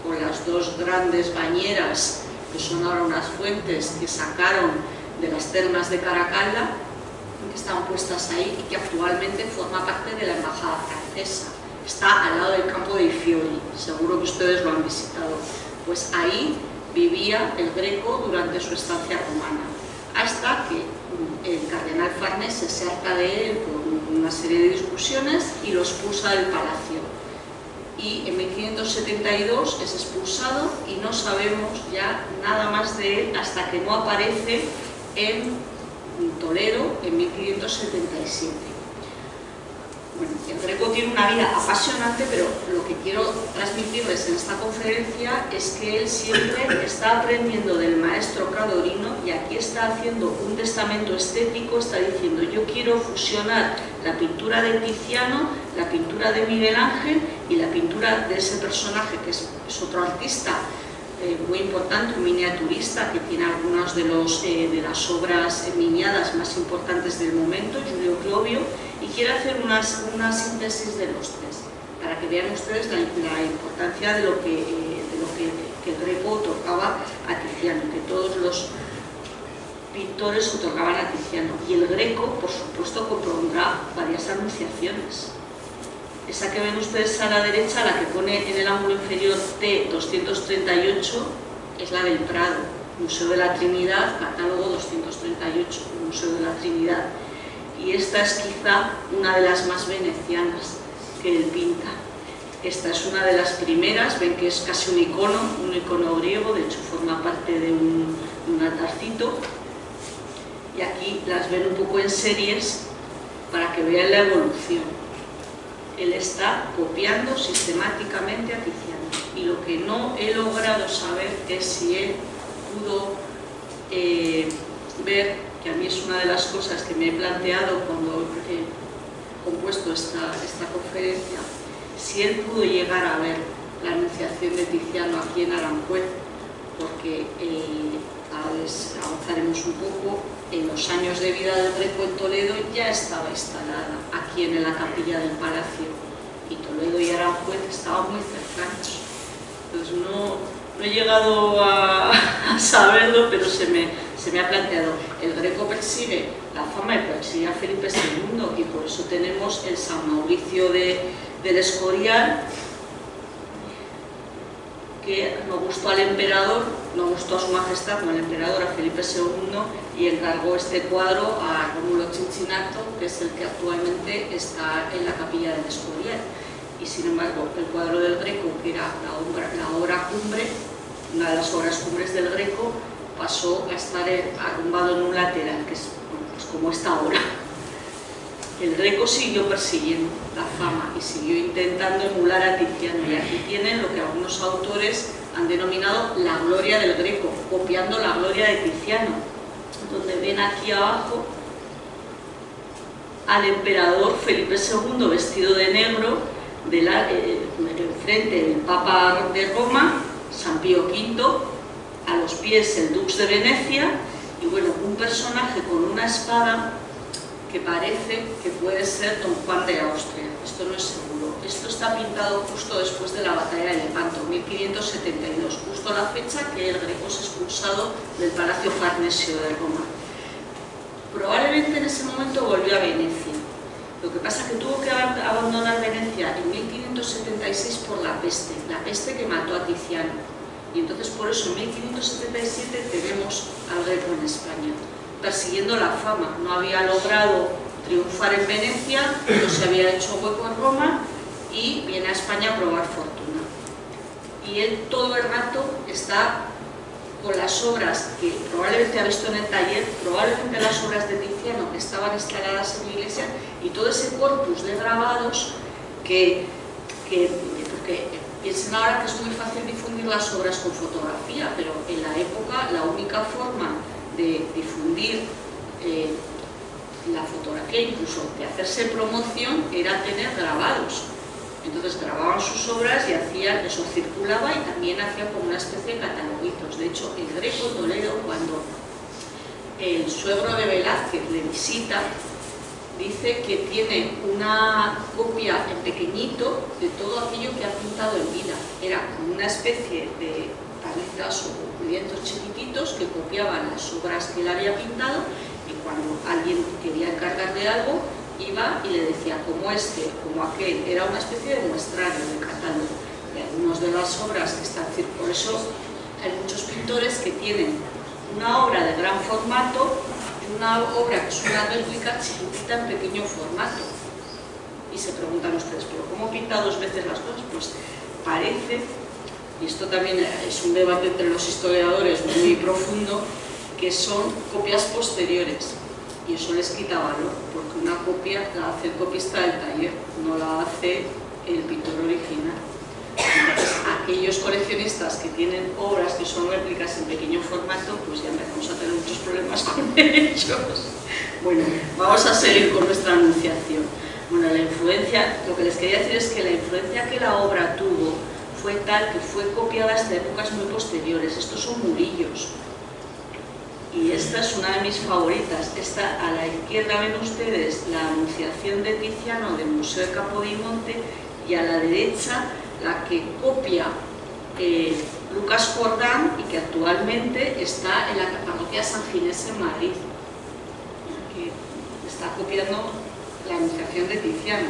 con las dos grandes bañeras, que son ahora unas fuentes que sacaron de las termas de Caracalla, que están puestas ahí y que actualmente forma parte de la embajada francesa. Está al lado del campo de I Fiori, seguro que ustedes lo han visitado. Pues ahí vivía el Greco durante su estancia romana, hasta que el cardenal Farnese se harta de él por una serie de discusiones y lo expulsa del palacio. Y en mil quinientos setenta y dos es expulsado y no sabemos ya nada más de él hasta que no aparece en Toledo en mil quinientos setenta y siete. Bueno, el Greco tiene una vida apasionante, pero lo que quiero transmitirles en esta conferencia es que él siempre está aprendiendo del maestro Cadorino y aquí está haciendo un testamento estético, está diciendo: yo quiero fusionar la pintura de Tiziano, la pintura de Miguel Ángel y la pintura de ese personaje que es, es otro artista eh, muy importante, un miniaturista que tiene algunas de, los, eh, de las obras miniadas más importantes del momento, Giulio Clovio, y quiere hacer unas, una síntesis de los tres, para que vean ustedes la, la importancia de lo, que, eh, de lo que, que el Greco otorgaba a Tiziano, que todos los pintores otorgaban a Tiziano. Y el Greco, por supuesto, compondrá varias anunciaciones. Esa que ven ustedes a la derecha, la que pone en el ángulo inferior T doscientos treinta y ocho, es la del Prado, Museo de la Trinidad, catálogo doscientos treinta y ocho, Museo de la Trinidad. Y esta es quizá una de las más venecianas que él pinta. Esta es una de las primeras, ven que es casi un icono, un icono griego, de hecho forma parte de un, un altarcito. Y aquí las ven un poco en series para que vean la evolución. Él está copiando sistemáticamente a Tiziano. Y lo que no he logrado saber es si él pudo eh, ver, que a mí es una de las cosas que me he planteado cuando he compuesto esta, esta conferencia, si él pudo llegar a ver la anunciación de Tiziano aquí en Aranjuez, porque eh, ahora les avanzaremos un poco, en los años de vida del Greco en Toledo ya estaba instalada aquí en la capilla del palacio, y Toledo y Aranjuez estaban muy cercanos. Entonces no, no he llegado a, a saberlo, pero se me, se me ha planteado. El Greco persigue la fama y persigue a Felipe segundo, y por eso tenemos el San Mauricio de, del Escorial, que no gustó al emperador, no gustó a su majestad, no al emperador, a Felipe segundo, y encargó este cuadro a Rómulo Cincinnato, que es el que actualmente está en la capilla del Escorial. Y sin embargo, el cuadro del Greco, que era la obra, la obra cumbre, una de las obras cumbres del Greco, pasó a estar arrumbado en un lateral, que es, bueno, pues como esta obra. El Greco siguió persiguiendo la fama y siguió intentando emular a Tiziano, y aquí tienen lo que algunos autores han denominado la gloria del Greco, copiando la gloria de Tiziano, donde ven aquí abajo al emperador Felipe segundo vestido de negro, de la, eh, enfrente del Papa de Roma, San Pío quinto, a los pies el Dux de Venecia, y bueno, un personaje con una espada que parece que puede ser Don Juan de Austria. Esto no es seguro. Esto está pintado justo después de la batalla de Lepanto, mil quinientos setenta y dos, justo la fecha que el Greco es expulsado del Palacio Farnesio de Roma. Probablemente en ese momento volvió a Venecia. Lo que pasa es que tuvo que abandonar Venecia en mil quinientos setenta y seis por la peste, la peste que mató a Tiziano. Y entonces por eso en mil quinientos setenta y siete tenemos al Greco en España, persiguiendo la fama. No había logrado triunfar en Venecia, no se había hecho hueco en Roma y viene a España a probar fortuna. Y él todo el rato está con las obras que probablemente ha visto en el taller, probablemente las obras de Tiziano que estaban instaladas en la iglesia, y todo ese corpus de grabados que, que porque piensen ahora que es muy fácil difundir las obras con fotografía, pero en la época la única forma de difundir eh, la fotografía, incluso de hacerse promoción, era tener grabados. Entonces grababan sus obras y hacían, eso circulaba, y también hacían como una especie de cataloguitos. De hecho, el Greco Toledo, cuando el suegro de Velázquez le visita, dice que tiene una copia en pequeñito de todo aquello que ha pintado en vida. Era como una especie de paletas o lienzos chiquititos que copiaban las obras que él había pintado, y cuando alguien quería encargarle algo, iba y le decía como este, como aquel. Era una especie de muestrario, de catálogo de algunas de las obras que están. Por eso hay muchos pintores que tienen una obra de gran formato y una obra que es una réplica chiquitita en pequeño formato. Y se preguntan ustedes, ¿pero cómo pinta dos veces las cosas? Pues parece, y esto también es un debate entre los historiadores muy profundo, que son copias posteriores. Y eso les quita valor, porque una copia la hace el copista del taller, no la hace el pintor original. Entonces, aquellos coleccionistas que tienen obras que son réplicas en pequeño formato, pues ya empezamos a tener muchos problemas con ellos. Bueno, vamos a seguir con nuestra anunciación. Bueno, la influencia, lo que les quería decir es que la influencia que la obra tuvo fue tal que fue copiada hasta épocas muy posteriores. Estos son murillos. Y esta es una de mis favoritas. Esta, a la izquierda ven ustedes la Anunciación de Tiziano del Museo de Capodimonte, y a la derecha la que copia eh, Lucas Jordán y que actualmente está en la parroquia San Ginés en Madrid, que está copiando la Anunciación de Tiziano.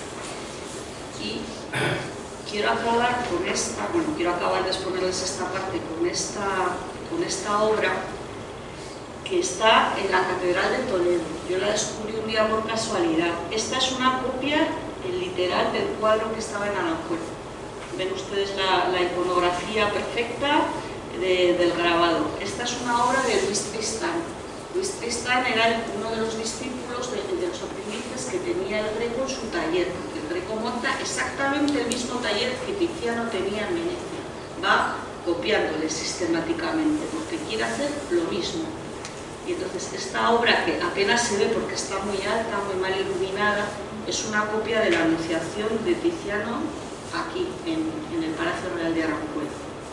Y quiero acabar con esta, bueno, quiero acabar de exponerles esta parte con esta, con esta obra que está en la Catedral de Toledo. Yo la descubrí un día por casualidad. Esta es una copia en literal del cuadro que estaba en Aranjuez. Ven ustedes la, la iconografía perfecta de, del grabado. Esta es una obra de Luis Tristán. Luis Tristán era uno de los discípulos de, de los aprendices que tenía el Greco en su taller, porque el Greco monta exactamente el mismo taller que Tiziano tenía en Venecia. Va copiándole sistemáticamente, porque quiere hacer lo mismo. Y entonces esta obra, que apenas se ve porque está muy alta, muy mal iluminada, es una copia de la Anunciación de Tiziano aquí, en, en el Palacio Real de Aranjuez.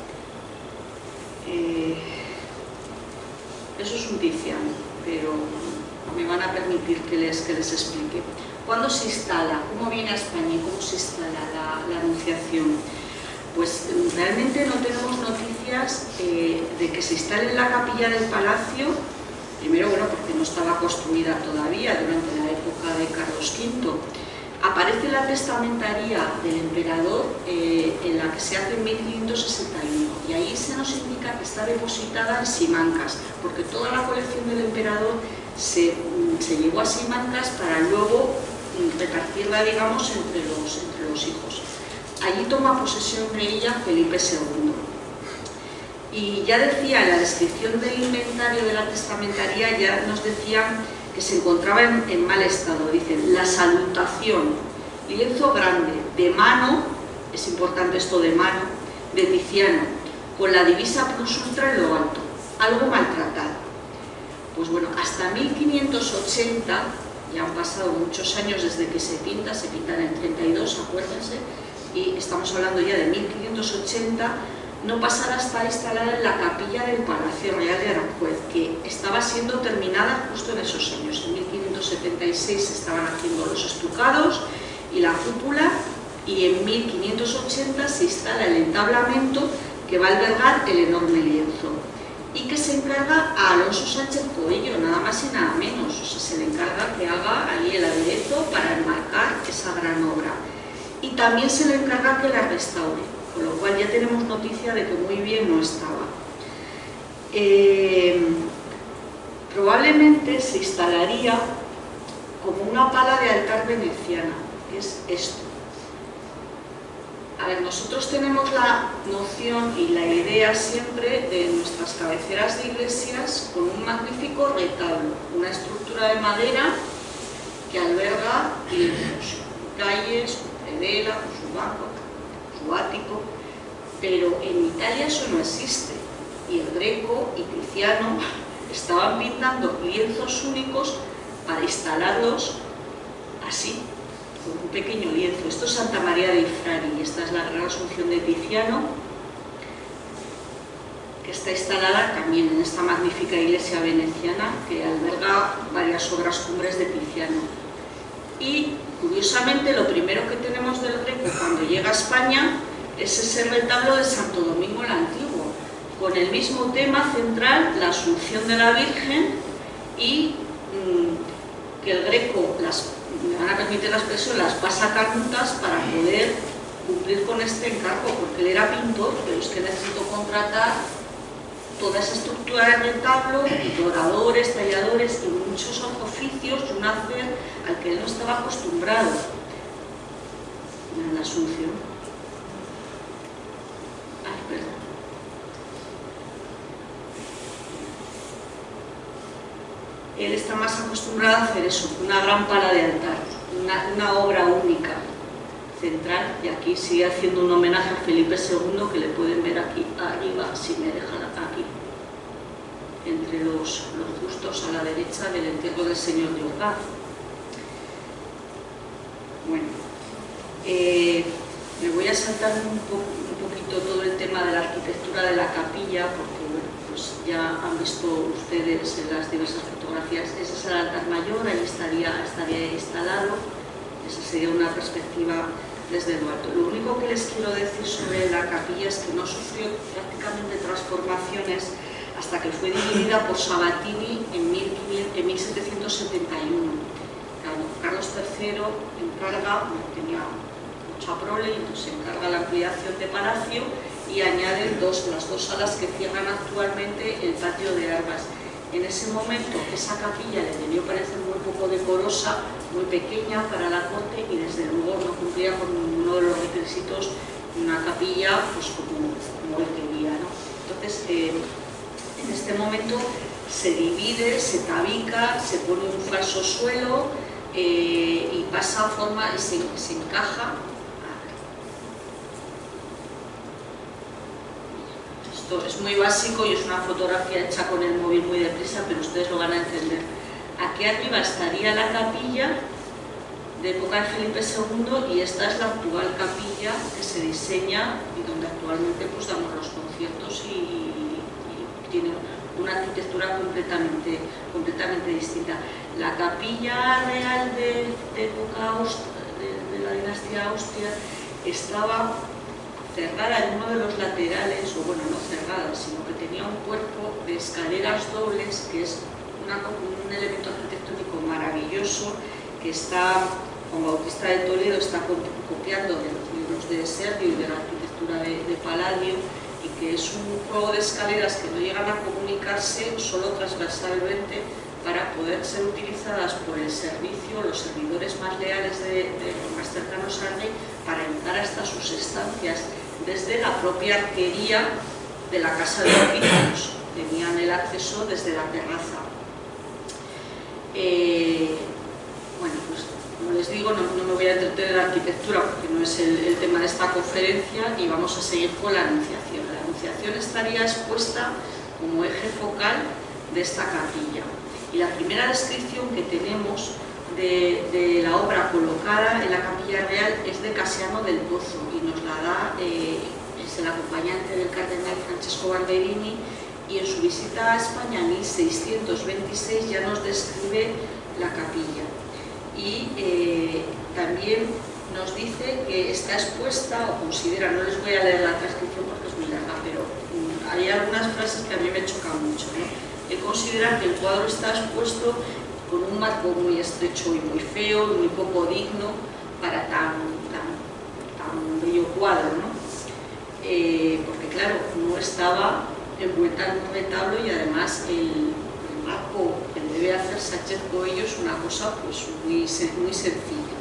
Eh, eso es un Tiziano, pero me van a permitir que les, que les explique. ¿Cuándo se instala? ¿Cómo viene a España y cómo se instala la, la Anunciación? Pues realmente no tenemos noticias eh, de que se instale en la capilla del Palacio. Primero, bueno, porque no estaba construida todavía durante la época de Carlos quinto. Aparece la testamentaría del emperador eh, en la que se hace en mil quinientos sesenta y uno, y ahí se nos indica que está depositada en Simancas, porque toda la colección del emperador se, se llevó a Simancas para luego repartirla, digamos, entre los, entre los hijos. Allí toma posesión de ella Felipe segundo. Y ya decía, en la descripción del inventario de la testamentaría ya nos decían que se encontraba en, en mal estado. Dicen, la salutación, lienzo grande, de mano, es importante esto de mano, de Tiziano, con la divisa plus ultra en lo alto, algo maltratado. Pues bueno, hasta mil quinientos ochenta, ya han pasado muchos años desde que se pinta, se pinta en el treinta y dos, acuérdense, y estamos hablando ya de mil quinientos ochenta, no pasará a estar instalada en la capilla del Palacio Real de Aranjuez, que estaba siendo terminada justo en esos años. En mil quinientos setenta y seis se estaban haciendo los estucados y la cúpula, y en mil quinientos ochenta se instala el entablamento que va a albergar el enorme lienzo, y que se encarga a Alonso Sánchez Coello, nada más y nada menos. O sea, se le encarga que haga ahí el aderezo para enmarcar esa gran obra, y también se le encarga que la restaure. Con lo cual ya tenemos noticia de que muy bien no estaba. Eh, probablemente se instalaría como una pala de altar veneciana, que es esto. A ver, nosotros tenemos la noción y la idea siempre de nuestras cabeceras de iglesias con un magnífico retablo, una estructura de madera que alberga lienzos, calles, con predela, con su banco, su ático, pero en Italia eso no existe, y el Greco y Tiziano estaban pintando lienzos únicos para instalarlos así, con un pequeño lienzo. Esto es Santa María dei Frari, y esta es la Gran Asunción de Tiziano, que está instalada también en esta magnífica iglesia veneciana que alberga varias obras cumbres de Tiziano. Y curiosamente lo primero que tenemos del Greco cuando llega a España es ese retablo de Santo Domingo el Antiguo, con el mismo tema central, la Asunción de la Virgen, y mmm, que el Greco, las, me van a permitir la expresión, las pasa canutas para poder cumplir con este encargo, porque él era pintor, pero es que necesitó contratar toda esa estructura de retablo, doradores, talladores y muchos oficios y un hacer al que él no estaba acostumbrado en la Asunción. Ay, perdón. Él está más acostumbrado a hacer eso, una gran pala de altar, una, una obra única, central, y aquí sigue haciendo un homenaje a Felipe segundo que le pueden ver aquí arriba, si me dejan aquí, entre los, los bustos a la derecha del entierro del señor de Orgaz. Bueno, eh, me voy a saltar un, po un poquito todo el tema de la arquitectura de la capilla, porque bueno, pues ya han visto ustedes en las diversas fotografías. Ese es el altar mayor, ahí estaría, estaría instalado. Esa sería una perspectiva desde lo alto. Lo único que les quiero decir sobre la capilla es que no sufrió prácticamente transformaciones hasta que fue dividida por Sabatini en mil setecientos setenta y uno. Carlos tercero encarga, tenía mucha prole, y entonces encarga la ampliación de palacio y añade dos, las dos salas que cierran actualmente el patio de armas. En ese momento esa capilla le debió parecer muy poco decorosa, muy pequeña para la corte, y desde luego no cumplía con ninguno de los requisitos de una capilla pues como, como él quería, ¿no? Entonces eh, en este momento se divide, se tabica, se pone un falso suelo eh, y pasa a forma y se, se encaja. Esto es muy básico y es una fotografía hecha con el móvil muy deprisa, pero ustedes lo van a entender. Aquí arriba estaría la capilla de época de Felipe segundo y esta es la actual capilla que se diseña y donde actualmente pues damos los conciertos y, y tiene una arquitectura completamente, completamente distinta. La capilla real de, de época de, de la dinastía Austria estaba cerrada en uno de los laterales, o bueno, no cerrada, sino que tenía un cuerpo de escaleras dobles, que es una, un elemento arquitectónico maravilloso, que está, Juan Bautista de Toledo está copiando de los libros de Servio y de la arquitectura de, de Palladio, y que es un juego de escaleras que no llegan a comunicarse solo transversalmente para poder ser utilizadas por el servicio, los servidores más leales de, de los más cercanos al rey, para entrar hasta sus estancias desde la propia arquería de la casa de oficios. Tenían el acceso desde la terraza. Eh, bueno, pues como les digo, no, no me voy a entretener en la arquitectura porque no es el, el tema de esta conferencia, y vamos a seguir con la Anunciación. La Anunciación estaría expuesta como eje focal de esta capilla. Y la primera descripción que tenemos de, de la obra colocada en la Capilla Real es de Casiano del Pozo, y nos la da, eh, es el acompañante del cardenal Francesco Barberini, y en su visita a España en mil seiscientos veintiséis ya nos describe la capilla. Y eh, también nos dice que está expuesta, o considera, no les voy a leer la transcripción porque es muy larga, pero um, hay algunas frases que a mí me chocan mucho, ¿no? Él considera que el cuadro está expuesto con un marco muy estrecho y muy feo, muy poco digno para tan, tan, tan bello cuadro, ¿no? Eh, porque claro, no estaba envuelta en un retablo, y además el, el marco que debe hacer Sánchez Coello es una cosa pues muy, muy sencilla.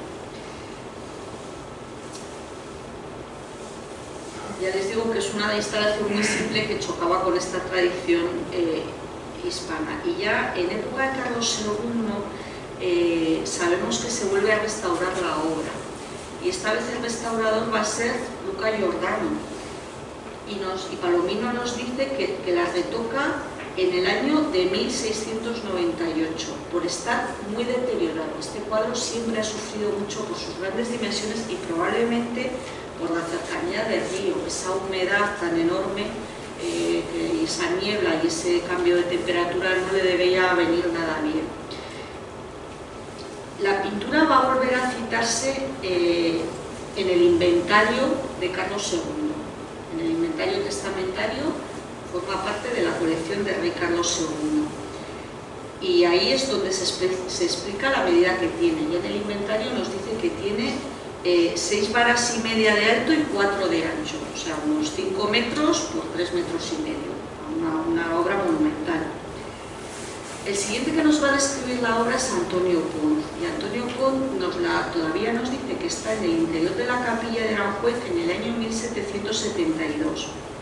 Ya les digo que es una instalación muy simple que chocaba con esta tradición eh, hispana. Y ya en época de Carlos segundo eh, sabemos que se vuelve a restaurar la obra, y esta vez el restaurador va a ser Luca Giordano, y, nos, y Palomino nos dice que, que la retoca en el año de mil seiscientos noventa y ocho por estar muy deteriorado. Este cuadro siempre ha sufrido mucho por sus grandes dimensiones y probablemente por la cercanía del río, esa humedad tan enorme, eh, que esa niebla y ese cambio de temperatura no le debía venir nada bien. La, pintura va a volver a citarse eh, en el inventario de Carlos segundo. En el inventario testamentario forma parte de la colección de rey Carlos segundo. Y ahí es donde se, se explica la medida que tiene. Y en el inventario nos dice que tiene eh, seis varas y media de alto y cuatro de ancho, o sea, unos cinco metros por tres metros y medio. Una, una obra monumental. El siguiente que nos va a describir la obra es Antonio Pons. Y Antonio Pons nos la, todavía nos dice que está en el interior de la capilla de Aranjuez en el año mil setecientos setenta y dos.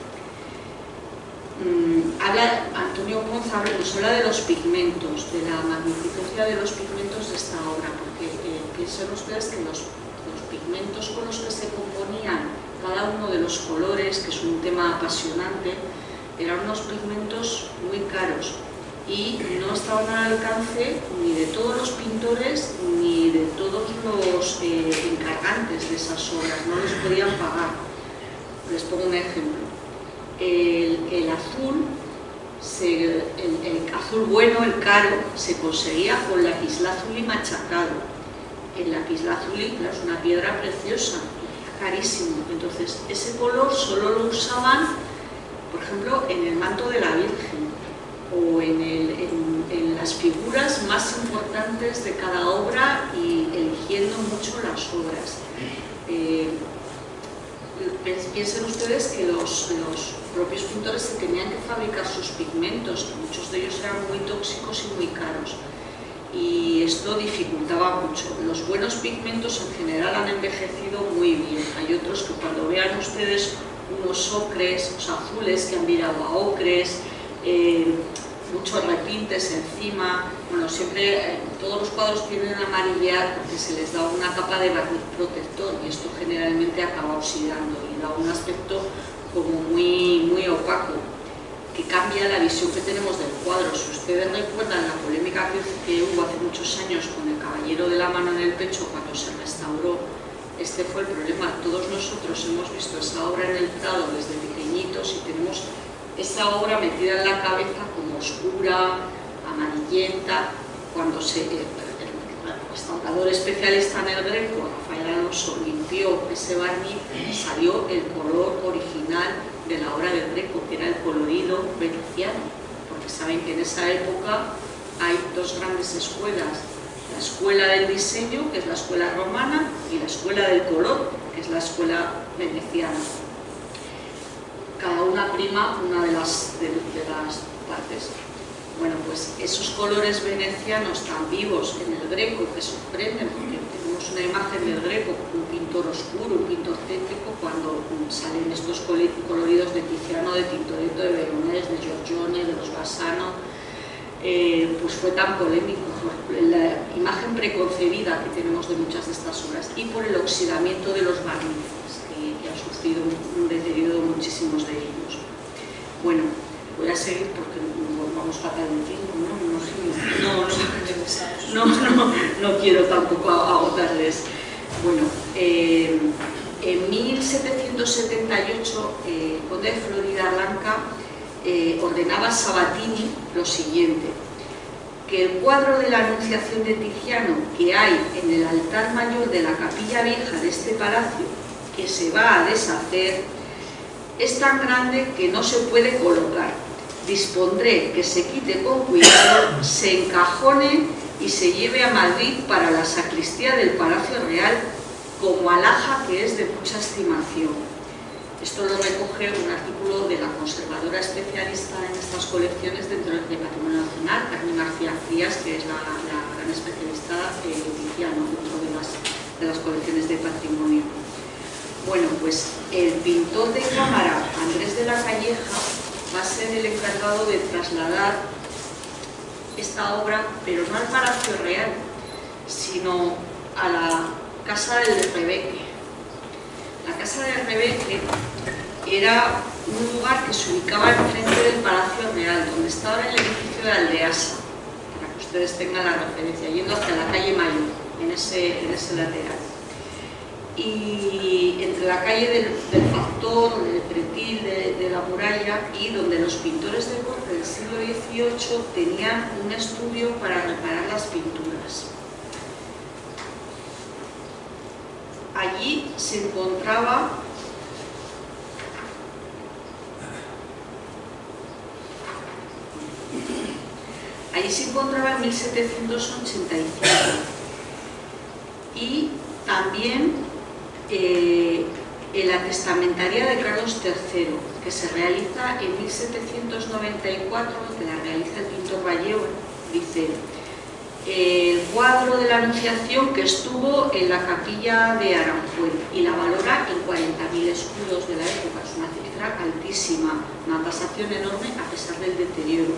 Mm, habla, Antonio Pons habla, nos habla de los pigmentos, de la magnificencia de los pigmentos de esta obra, porque eh, piensen ustedes que los, los pigmentos con los que se componían cada uno de los colores, que es un tema apasionante, eran unos pigmentos muy caros y no estaban al alcance ni de todos los pintores ni de todos los eh, encargantes de esas obras, no los podían pagar. Les pongo un ejemplo. El, el azul, se, el, el azul bueno, el caro, se conseguía con lapislázuli machacado. El lapislázuli, claro, es una piedra preciosa, carísimo. Entonces, ese color solo lo usaban, por ejemplo, en el manto de la Virgen o en, el, en, en las figuras más importantes de cada obra y eligiendo mucho las obras. Eh, piensen ustedes que los, los propios pintores se tenían que fabricar sus pigmentos, muchos de ellos eran muy tóxicos y muy caros, y esto dificultaba mucho. Los buenos pigmentos en general han envejecido muy bien. Hay otros que cuando vean ustedes unos ocres, o sea, azules que han virado a ocres, eh, muchos repintes encima, bueno, siempre eh, todos los cuadros tienen amarillear porque se les da una capa de barniz protector y esto generalmente acaba oxidando y da un aspecto como muy, muy opaco, que cambia la visión que tenemos del cuadro. Si ustedes recuerdan la polémica que, que hubo hace muchos años con el Caballero de la Mano en el Pecho cuando se restauró, este fue el problema. Todos nosotros hemos visto esa obra en el Prado desde pequeñitos y tenemos esa obra metida en la cabeza como oscura, amarillenta. Cuando se, el, el restaurador especialista en el Greco, Rafael Alonso, limpió ese barniz, salió el color original de la obra del Greco, que era el colorido veneciano, porque saben que en esa época hay dos grandes escuelas: la escuela del diseño, que es la escuela romana, y la escuela del color, que es la escuela veneciana. Cada una prima una de las, de, de las partes. Bueno, pues esos colores venecianos tan vivos en el Greco que sorprenden, porque tenemos una imagen del Greco, un pintor oscuro, un pintor céntrico, cuando salen estos coloridos de Tiziano, de Tintoretto, de Veronese, de Giorgione, de los Bassano, eh, pues fue tan polémico por la imagen preconcebida que tenemos de muchas de estas obras y por el oxidamiento de los barnices, que, que ha sufrido un, un deterioro muchísimos de ellos. Bueno, voy a seguir porque vamos fatal de tiempo, ¿no? No, no, no, no, no quiero tampoco agotarles. Bueno, eh, en mil setecientos setenta y ocho, eh, conde de Florida Blanca eh, ordenaba a Sabatini lo siguiente: que el cuadro de la Anunciación de Tiziano que hay en el altar mayor de la capilla vieja de este palacio, que se va a deshacer, es tan grande que no se puede colocar. Dispondré que se quite con cuidado, se encajone y se lleve a Madrid para la sacristía del Palacio Real como alhaja que es de mucha estimación. Esto lo recoge un artículo de la conservadora especialista en estas colecciones dentro del Patrimonio Nacional, Carmen García Frías, que es la, la gran especialista de Tiziano dentro de las, de las colecciones de patrimonio. Bueno, pues el pintor de cámara, Andrés de la Calleja, va a ser el encargado de trasladar esta obra, pero no al Palacio Real, sino a la Casa del Rebeque. La Casa del Rebeque era un lugar que se ubicaba enfrente del Palacio Real, donde está ahora el edificio de Aldeasa, para que ustedes tengan la referencia, yendo hacia la calle Mayor, en ese, en ese lateral. Y entre la calle del, del Factor, del Pretil, de, de la Muralla, y donde los pintores de corte del siglo dieciocho tenían un estudio para reparar las pinturas. allí se encontraba allí se encontraba en mil setecientos ochenta y cinco, y también eh, en la testamentaría de Carlos tercero, que se realiza en mil setecientos noventa y cuatro, que la realiza el pintor Vallejo. Dice: el cuadro de la Anunciación que estuvo en la capilla de Aranjuez, y la valora en cuarenta mil escudos de la época. Es una cifra altísima, una tasación enorme a pesar del deterioro.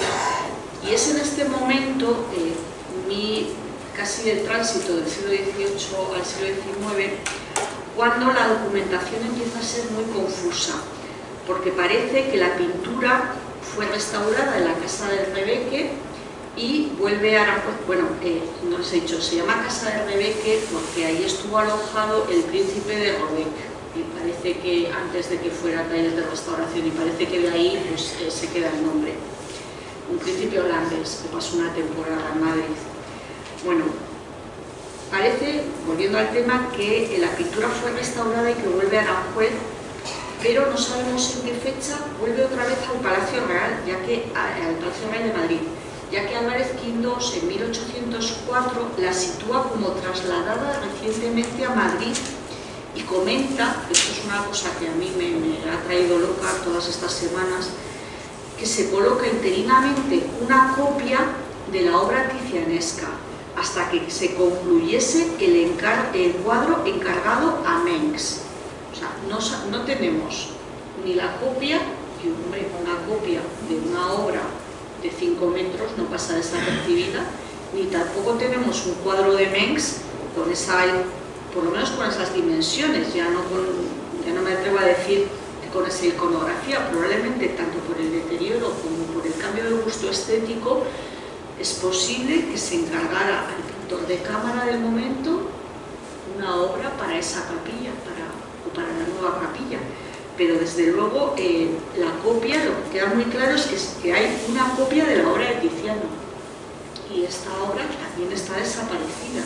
Y es en este momento, eh, mi, casi del tránsito del siglo dieciocho al siglo diecinueve, cuando la documentación empieza a ser muy confusa, porque parece que la pintura fue restaurada en la casa del Rebeque y vuelve a Aranjuez. Bueno, eh, no les he dicho, se llama Casa del Rebeque porque ahí estuvo alojado el príncipe de Robec, y parece que antes de que fuera taller de restauración, y parece que de ahí pues, eh, se queda el nombre. Un príncipe holandés que pasó una temporada en Madrid. Bueno, parece, volviendo al tema, que la pintura fue restaurada y que vuelve a Aranjuez, pero no sabemos en qué fecha vuelve otra vez al Palacio Real, ya que al Palacio Real de Madrid, ya que Álvarez Quindós en mil ochocientos cuatro la sitúa como trasladada recientemente a Madrid, y comenta, esto es una cosa que a mí me, me ha traído loca todas estas semanas, que se coloca interinamente una copia de la obra tizianesca hasta que se concluyese el, encar el cuadro encargado a Mengs. O sea, no, no tenemos ni la copia, y hombre, una copia de una obra de cinco metros no pasa desapercibida, ni tampoco tenemos un cuadro de Mengs con esa, por lo menos con esas dimensiones. Ya no, con, ya no me atrevo a decir con esa iconografía, probablemente tanto por el deterioro como por el cambio de gusto estético, es posible que se encargara al pintor de cámara del momento una obra para esa capilla, para, o para la nueva capilla. Pero desde luego eh, la copia, lo que queda muy claro es que, es que hay una copia de la obra de Tiziano, y esta obra también está desaparecida.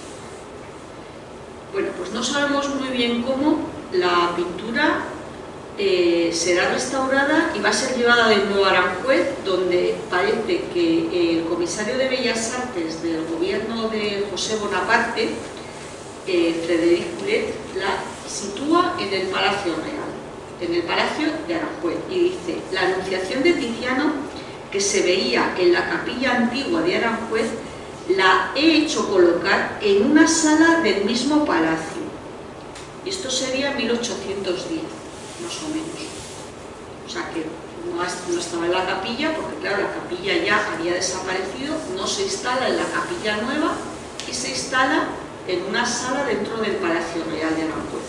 Bueno, pues no sabemos muy bien cómo la pintura Eh, será restaurada y va a ser llevada de nuevo a Aranjuez, donde parece que el comisario de Bellas Artes del gobierno de José Bonaparte, eh, Frederic Poulet, la sitúa en el Palacio Real, en el Palacio de Aranjuez, y dice: la Anunciación de Tiziano, que se veía en la capilla antigua de Aranjuez, la he hecho colocar en una sala del mismo palacio. Y esto sería mil ochocientos diez. Más o menos. O sea que no, no estaba en la capilla, porque claro, la capilla ya había desaparecido, no se instala en la capilla nueva y se instala en una sala dentro del Palacio Real de Aranjuez.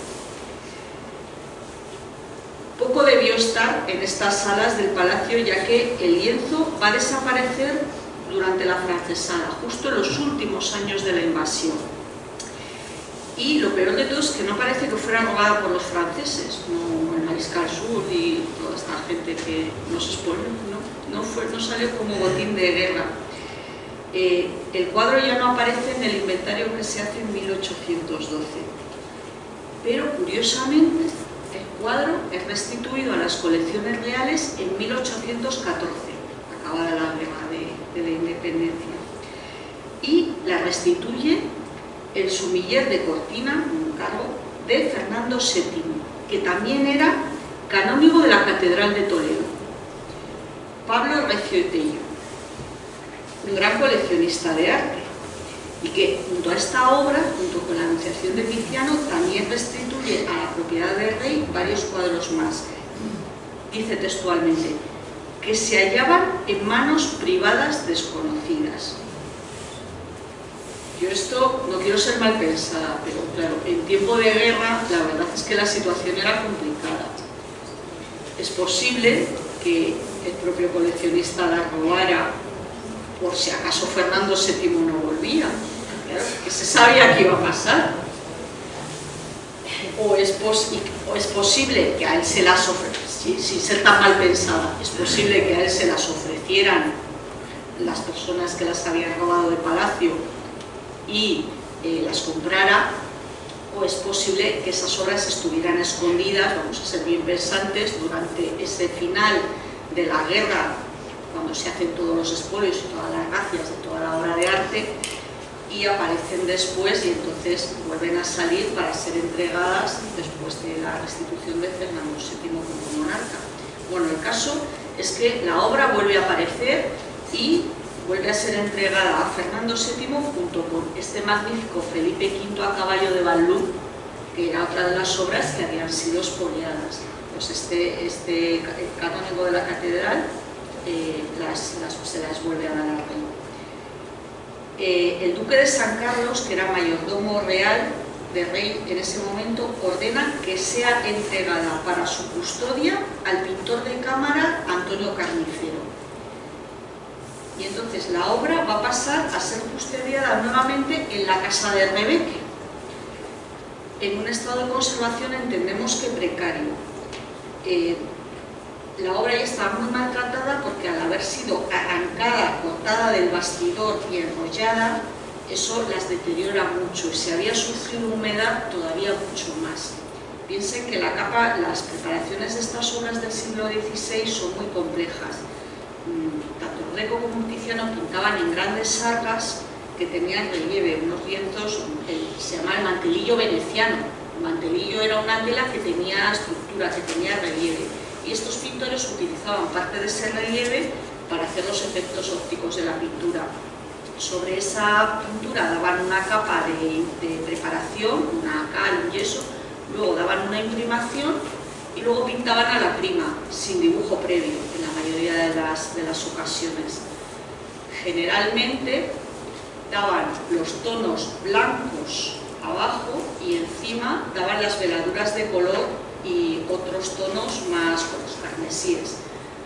Poco debió estar en estas salas del palacio, ya que el lienzo va a desaparecer durante la francesada, justo en los últimos años de la invasión. Y lo peor de todo es que no parece que fuera robada por los franceses, no el mariscal Soult y toda esta gente que nos expolió, no, no, fue, no salió como botín de guerra. Eh, el cuadro ya no aparece en el inventario que se hace en mil ochocientos doce, pero curiosamente el cuadro es restituido a las colecciones reales en mil ochocientos catorce, acabada la guerra de, de la independencia, y la restituye el sumiller de Cortina, un cargo de Fernando séptimo, que también era canónigo de la Catedral de Toledo. Pablo Recio Tello, un gran coleccionista de arte, y que junto a esta obra, junto con la Anunciación de Tiziano, también restituye a la propiedad del rey varios cuadros más. Dice textualmente: que se hallaban en manos privadas desconocidas. Yo esto no quiero ser mal pensada, pero claro, en tiempo de guerra la verdad es que la situación era complicada. Es posible que el propio coleccionista la robara por si acaso Fernando séptimo no volvía, claro, que se sabía que iba a pasar. O es, pos o es posible que a él se las ofreciera, sí, sin ser tan mal pensada, es posible que a él se las ofrecieran las personas que las habían robado de palacio y eh, las comprara, o es posible que esas obras estuvieran escondidas, vamos a ser bien pensantes, durante ese final de la guerra, cuando se hacen todos los expolios y todas las gracias de toda la obra de arte, y aparecen después y entonces vuelven a salir para ser entregadas después de la restitución de Fernando séptimo como monarca. Bueno, el caso es que la obra vuelve a aparecer y vuelve a ser entregada a Fernando séptimo junto con este magnífico Felipe quinto a caballo de Val-Loup, que era otra de las obras que habían sido expoliadas. Pues este, este canónigo de la catedral eh, las, las, se las vuelve a dar al rey. Eh, el duque de San Carlos, que era mayordomo real de rey en ese momento, ordena que sea entregada para su custodia al pintor de cámara Antonio Carnicero. Y entonces la obra va a pasar a ser custodiada nuevamente en la casa de Rebeque, en un estado de conservación entendemos que precario. Eh, la obra ya está muy maltratada porque al haber sido arrancada, cortada del bastidor y enrollada, eso las deteriora mucho, y si había sufrido humedad todavía mucho más. Piensen que la capa, las preparaciones de estas obras del siglo dieciséis son muy complejas. Tanto Greco como Tiziano pintaban en grandes sargas que tenían relieve, unos lienzos, el, se llama el mantelillo veneciano. El mantelillo era una tela que tenía estructura, que tenía relieve, y estos pintores utilizaban parte de ese relieve para hacer los efectos ópticos de la pintura. Sobre esa pintura daban una capa de, de preparación, una cal, un yeso, luego daban una imprimación y luego pintaban a la prima, sin dibujo previo, en la mayoría de las, de las ocasiones. Generalmente daban los tonos blancos abajo y encima daban las veladuras de color y otros tonos más con los carmesíes.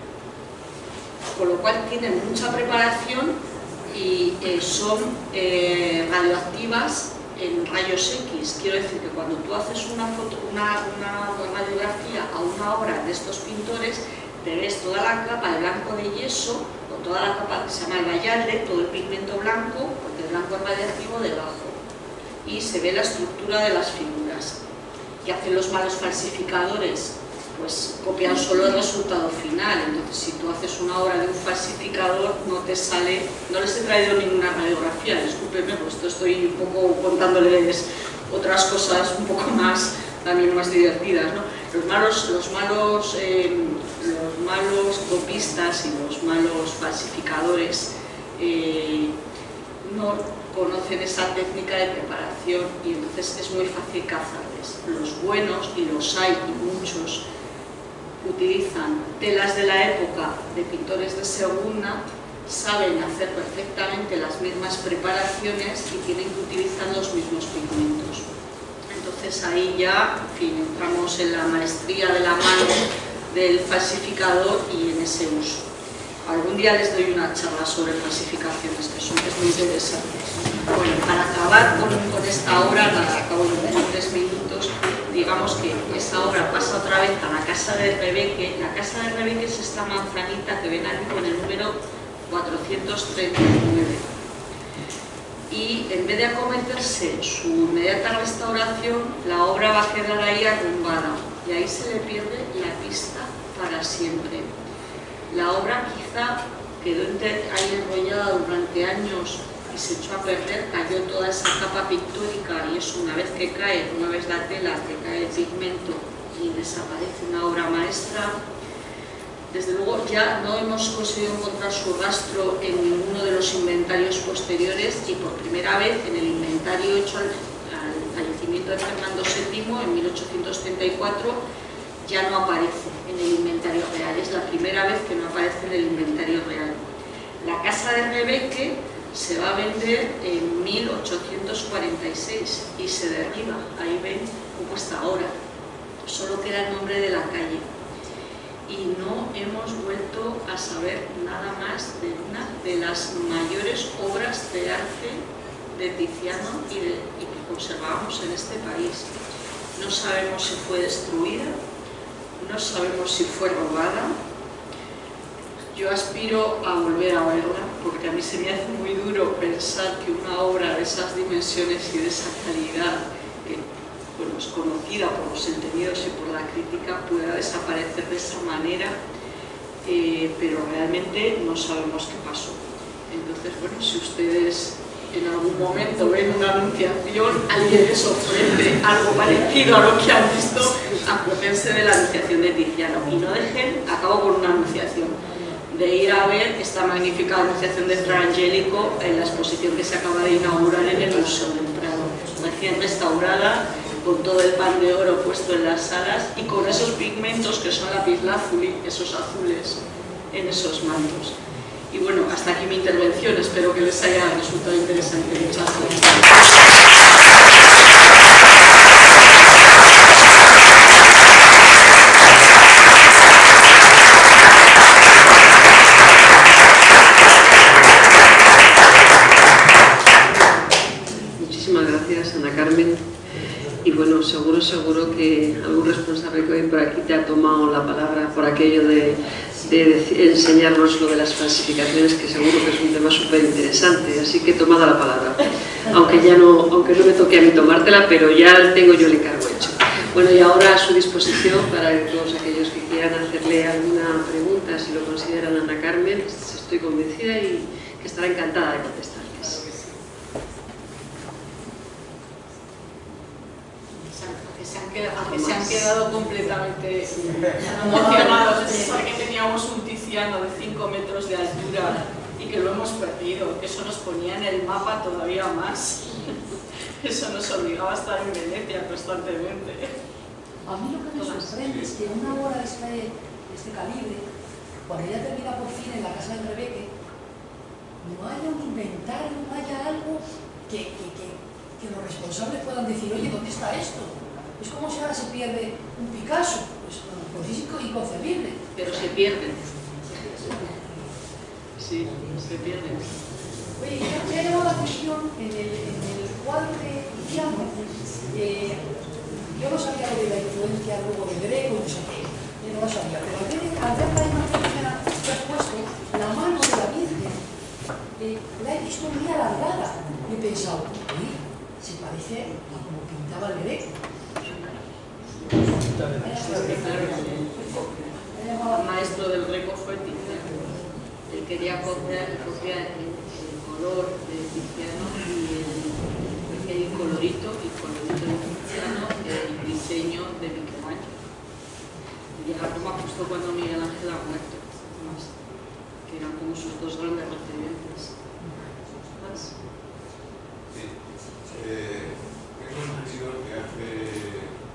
Con lo cual tienen mucha preparación y eh, son eh, radioactivas en rayos X. Quiero decir que cuando tú haces una, foto, una, una radiografía a una obra de estos pintores, te ves toda la capa de blanco de yeso, o toda la capa que se llama el bayalde, todo el pigmento blanco, porque el blanco es radiactivo debajo, y se ve la estructura de las figuras. ¿Qué hacen los malos falsificadores? Pues copian solo el resultado final. Entonces, si tú haces una obra de un falsificador, no te sale, no les he traído ninguna radiografía, discúlpenme, pues esto estoy un poco contándoles otras cosas un poco más, también más divertidas, ¿no? Los malos, los malos, eh, los malos copistas y los malos falsificadores eh, no conocen esa técnica de preparación y entonces es muy fácil cazarles. Los buenos, y los hay y muchos, utilizan telas de la época de pintores de segunda, saben hacer perfectamente las mismas preparaciones y tienen que utilizar los mismos pigmentos. Entonces ahí ya, en fin, entramos en la maestría de la mano del falsificador y en ese uso. Algún día les doy una charla sobre falsificaciones, que son muy interesantes. Bueno, para acabar con, con esta obra, nada, acabo en tres minutos, digamos que esa obra pasa otra vez a la casa de Rebeque. La casa de Rebeque es esta manzanita que ven aquí con el número cuatrocientos treinta y nueve. Y en vez de acometerse su inmediata restauración, la obra va a quedar ahí arrumbada y ahí se le pierde la pista para siempre. La obra quizá quedó ahí enrollada durante años y se echó a perder, cayó toda esa capa pictórica y eso, una vez que cae, una vez la tela, que cae el pigmento y desaparece una obra maestra. Desde luego ya no hemos conseguido encontrar su rastro en ninguno de los inventarios posteriores y por primera vez en el inventario hecho al, al fallecimiento de Fernando séptimo en mil ochocientos treinta y cuatro ya no aparece en el inventario real, es la primera vez que no aparece en el inventario real. La casa de Rebeque se va a vender en mil ochocientos cuarenta y seis y se derriba, ahí ven cómo está ahora, solo queda el nombre de la calle. Y no hemos vuelto a saber nada más de una de las mayores obras de arte de Tiziano y, de, y que conservamos en este país. No sabemos si fue destruida, no sabemos si fue robada. Yo aspiro a volver a verla porque a mí se me hace muy duro pensar que una obra de esas dimensiones y de esa calidad, que bueno, es conocida por los entendidos y por la crítica, pueda desaparecer de esa manera, eh, pero realmente no sabemos qué pasó. Entonces, bueno, si ustedes en algún momento ven una anunciación, alguien les ofrece algo parecido a lo que han visto, acuérdense de la anunciación de Tiziano y no dejen, acabo con una anunciación, de ir a ver esta magnífica anunciación de Fra Angelico en la exposición que se acaba de inaugurar en el Museo del Prado, recién restaurada, con todo el pan de oro puesto en las salas y con esos pigmentos que son lapislázuli, esos azules en esos mantos. Y bueno, hasta aquí mi intervención, espero que les haya resultado interesante. Muchas gracias. Muchísimas gracias, Ana Carmen. Y bueno, seguro, seguro que algún responsable que hoy por aquí te ha tomado la palabra por aquello de, de, de enseñarnos lo de las falsificaciones, que seguro que es un tema súper interesante, así que tomada la palabra. Aunque ya no, aunque no me toque a mí tomártela, pero ya tengo yo el encargo hecho. Bueno, y ahora a su disposición para todos aquellos que quieran hacerle alguna pregunta, si lo consideran, Ana Carmen, estoy convencida y que estará encantada de contestarles. Que se han quedado completamente emocionados, es porque teníamos un Tiziano de cinco metros de altura y que lo hemos perdido, que eso nos ponía en el mapa todavía más, eso nos obligaba a estar en Venecia constantemente. A mí lo que me sorprende es que una obra de este, de este calibre, cuando ya termina por fin en la casa de Rebeque, no haya un inventario, no haya algo que, que, que, que los responsables puedan decir, oye, ¿dónde está esto? Es como si ahora se pierde un Picasso, pues, pues es inconcebible. Pero se pierden. Sí, se pierden. Oye, me ha llamado la atención en el, en el cuadro de Tiziano, eh, yo no sabía lo de la influencia luego de Greco, no sé qué, yo no lo sabía, pero al ver, al ver la imagen que me has puesto, la mano de la Virgen, eh, la he visto muy alargada, y he pensado, uy, se parece a como pintaba el Greco. El maestro del Greco fue Tiziano. Él quería copiar, copiar el, el color de Tiziano y el, el colorito, el colorito de Tiziano, el diseño de Michelangelo. Llega a Roma justo cuando Miguel Ángel ha muerto, que eran como sus dos grandes referentes. ¿Más? Sí. Eh, tengo entendido que hace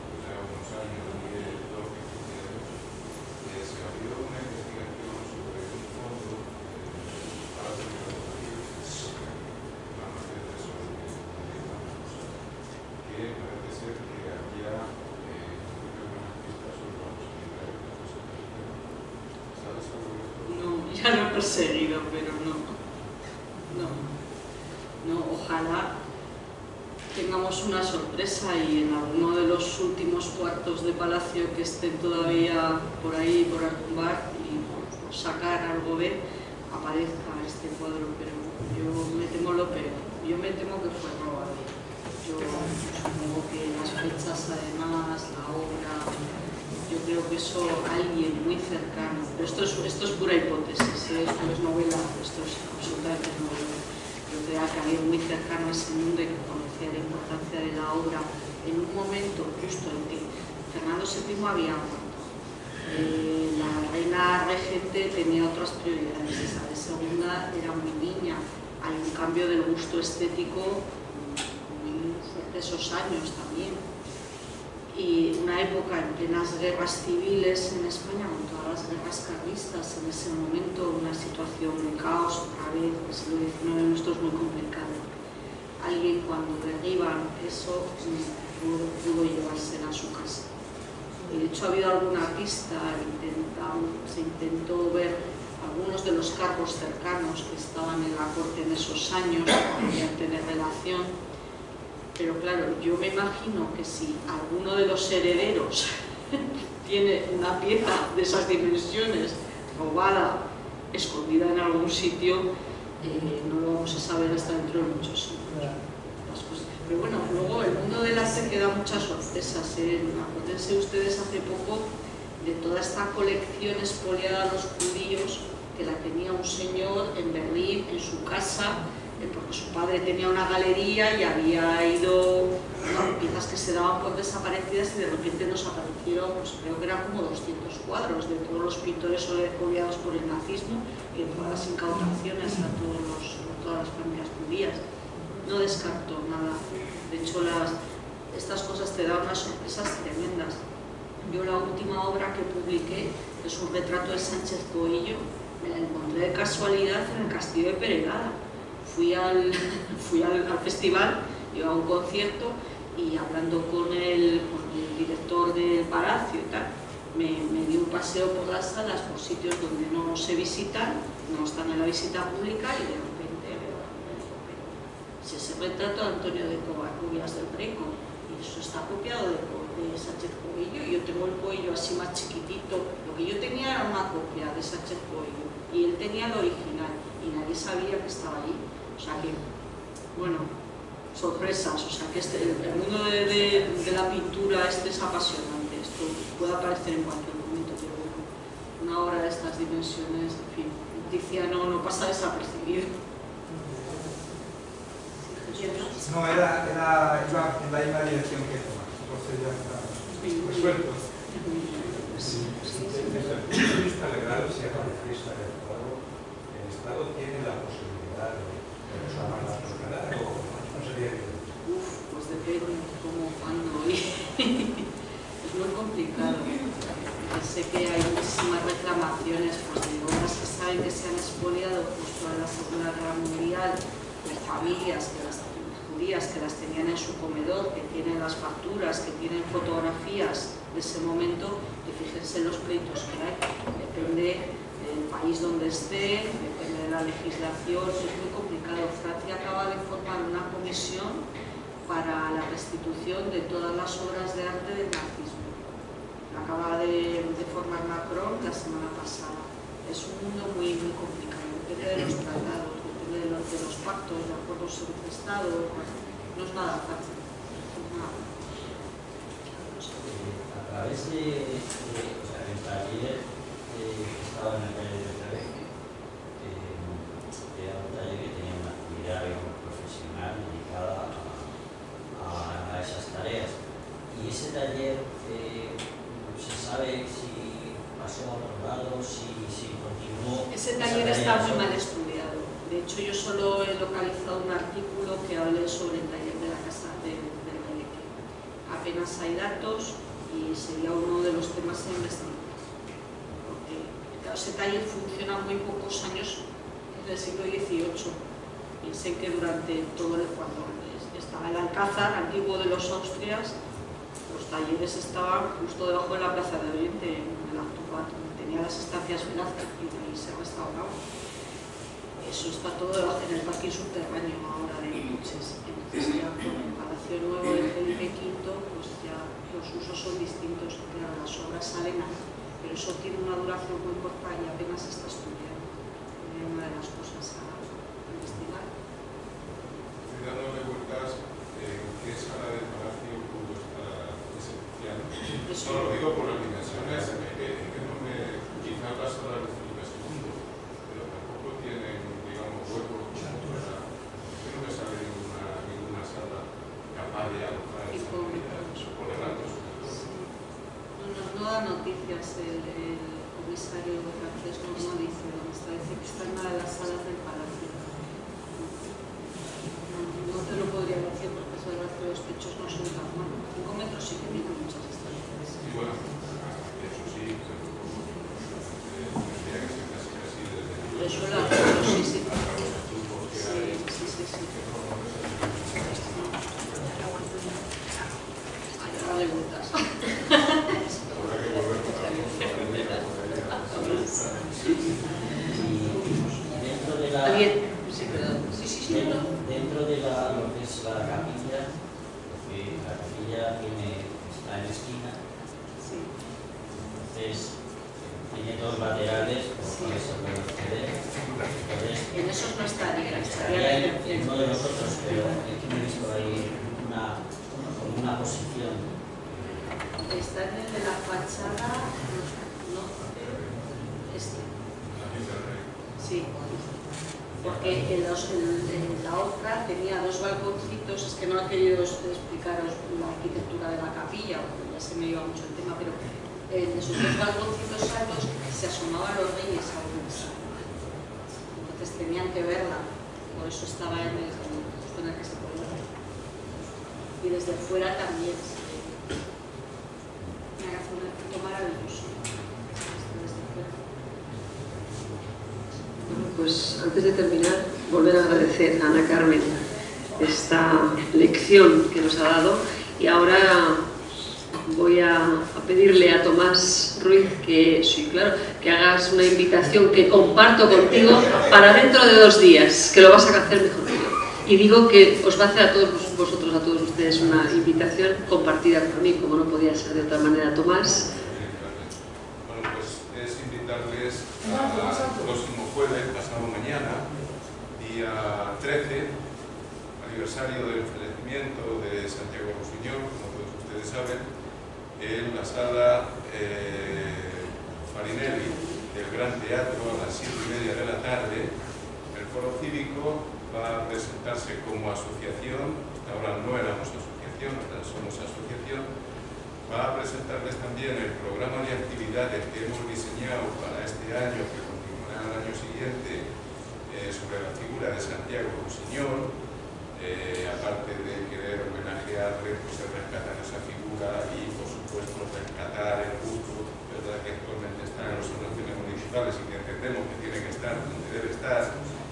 ya lo he perseguido, pero no, no, no, ojalá tengamos una sorpresa y en alguno de los últimos cuartos de palacio que estén todavía por ahí, por arrumbar y por sacar algo de, aparezca este cuadro, pero yo me temo lo peor, yo me temo que fue robado. Yo supongo que las fechas además, la obra, yo creo que eso alguien muy cercano, pero esto es, esto es pura hipótesis, ¿eh? Esto no es novela, esto es absolutamente novela. Yo creo que alguien muy cercano a ese mundo y que conocía la importancia de la obra en un momento justo en que Fernando séptimo había muerto. Eh, la reina regente tenía otras prioridades, Isabel segunda era muy niña, hay un cambio del gusto estético muy fuerte esos años también. Y una época en plenas guerras civiles en España, con todas las guerras carlistas, en ese momento una situación de caos, otra vez, el siglo diecinueve nuestro es muy complicado. Alguien cuando derriban eso pudo, pudo llevársela a su casa. De hecho ha habido alguna pista, se intentó ver algunos de los cargos cercanos que estaban en la corte en esos años, que podían tener relación. Pero claro, yo me imagino que si alguno de los herederos tiene una pieza de esas dimensiones robada, escondida en algún sitio, eh, no lo vamos a saber hasta dentro de muchos años. Las cosas. Pero bueno, luego el mundo de las te quedan muchas sorpresas, ¿eh? Acuérdense ustedes hace poco de toda esta colección expoliada a los judíos que la tenía un señor en Berlín, en su casa, eh, porque su padre tenía una galería y había ido, bueno, piezas que se daban por desaparecidas y de repente nos aparecieron, pues creo que eran como doscientos cuadros de todos los pintores odiados por el nazismo y de todas las incautaciones a, todos los, a todas las familias judías. No descarto nada. De hecho, las, estas cosas te dan unas sorpresas tremendas. Yo la última obra que publiqué es un retrato de Sánchez Coello, me la encontré de casualidad en el Castillo de Peregada. Fui al, fui al, al festival, iba a un concierto y hablando con el, con el director del palacio y tal, me, me di un paseo por las salas, por sitios donde no se visitan, no están en la visita pública y de repente veo, si ese retrato de Antonio de Covarrubias del Greco, y eso está copiado de, de Sánchez Coello, y yo tengo el Coello así más chiquitito, lo que yo tenía era una copia de Sánchez Coello y él tenía el original y nadie sabía que estaba allí. O sea que, bueno, sorpresas, o sea que este, el mundo de, de, de la pintura este es apasionante, esto puede aparecer en cualquier momento, pero bueno, una obra de estas dimensiones, en fin, Tiziano no pasa desapercibido. No, era, era, iba en la misma dirección que Tomás, entonces ya está resuelto. Desde el punto de vista legal, si es manifiesta el Estado, el Estado tiene la posibilidad de reclamar la propiedad o no sería bien. Uf, pues depende cómo, cuándo y es muy complicado. Sé que hay muchísimas reclamaciones pues, de obras que saben que se han expoliado justo en la Segunda Guerra Mundial, de familias que las judías que las tenían en su comedor, que tienen las facturas, que tienen fotografías de ese momento, y fíjense en los pleitos que hay. Depende del país donde esté, depende de la legislación, es muy complicado. Francia acaba de formar una comisión para la restitución de todas las obras de arte del nazismo. La acaba de, de formar Macron la semana pasada. Es un mundo muy, muy complicado, depende de los tratados, depende de los, de los pactos, de acuerdos entre Estados, no es nada fácil. A través de, de o sea, el taller eh, que estaba en el taller de Trebek, eh, era un taller que tenía una actividad digamos, profesional dedicada a, a, a esas tareas. Y ese taller, eh, se sabe si pasó a otro lado, si, si continuó. Ese taller está muy mal estudiado. De hecho, yo solo he localizado un artículo que hable sobre el taller de la Casa del de Rebeque. Apenas hay datos y sería uno de los temas a investigar. Porque claro, ese taller funciona muy pocos años desde el siglo dieciocho. Piensen que durante todo el cuando estaba el Alcázar antiguo de los Austrias, los talleres estaban justo debajo de la Plaza de Oriente, en el actual, tenía las estancias Velázquez y ahí se restauraba. Eso está todo debajo en el parque subterráneo ahora de Luches. Entonces ya con el Palacio Nuevo de Felipe quinto, pues ya los usos son distintos, claro, las obras salen ahí, pero eso tiene una duración muy corta y apenas se está estudiando. Es una de las cosas a investigar. Estoy dándole vueltas en qué sala del Palacio pudo estar ese Tiziano. No lo digo por las dimensiones, es que, es que no me, quizá la sala de Felipe segundo, pero tampoco tienen, digamos, hueco para, que no me sale ninguna, ninguna sala capaz de alojar esa actividad, por el alto. No, no, no da noticias el, el comisario francés, no, no dice dónde está, dice que está en una de las salas del Palacio. No, no te lo podría decir porque es verdad que los techos no son tan buenos. cinco metros sí que tienen muchas estancias. Y bueno, eso sí, pero tendría que ser casi casi desde el De suelo a suelo, sí, sí. hasta los tubos que hay. Sí, sí, sí. Ay, ahora de vueltas. Habrá que volver a Y dentro de la, ¿Alguien? Sí, perdón. Sí, sí, sí. dentro, dentro de la, lo que es la capilla, porque la capilla tiene, está en esquina, Sí. entonces tiene dos laterales por los cuales se puede acceder. Entonces, En esos no estaría, estaría estaría en, en uno de los otros, pero aquí me he visto ahí una, como una posibilidad está en el de la fachada, no, este. Sí, porque en, los, en, en la otra tenía dos balconcitos, es que no he querido explicaros la arquitectura de la capilla, porque ya se me iba mucho el tema, pero en esos dos balconcitos altos se asomaban los reyes a una mesa. Entonces tenían que verla, por eso estaba en el, justo en el que se podía ver. Y desde fuera también se ve. Me hace un efecto maravilloso. Desde fuera. Pues antes de terminar, volver a agradecer a Ana Carmen esta lección que nos ha dado, y ahora voy a, a pedirle a Tomás Ruiz que, sí, claro, que hagas una invitación que comparto contigo para dentro de dos días, que lo vas a hacer mejor que yo. Y digo que os va a hacer a todos vosotros, a todos ustedes, una invitación compartida por mí, como no podía ser de otra manera. Tomás. Bueno, pues es invitarles al próximo jueves, pasado mañana, día trece, aniversario del fallecimiento de Santiago Rusiñol, como todos ustedes saben, en la sala eh, Farinelli del Gran Teatro a las siete y media de la tarde. El Foro Cívico va a presentarse como asociación, ahora no éramos asociación, ahora somos asociación. Va a presentarles también el programa de actividades que hemos diseñado para este año, que continuará el año siguiente, eh, sobre la figura de Santiago Rusiñol. Eh, aparte de querer homenajearle, pues se rescatar esa figura y, por supuesto, rescatar el gusto, ¿verdad?, que actualmente está en las organizaciones municipales y que entendemos que tiene que estar donde debe estar.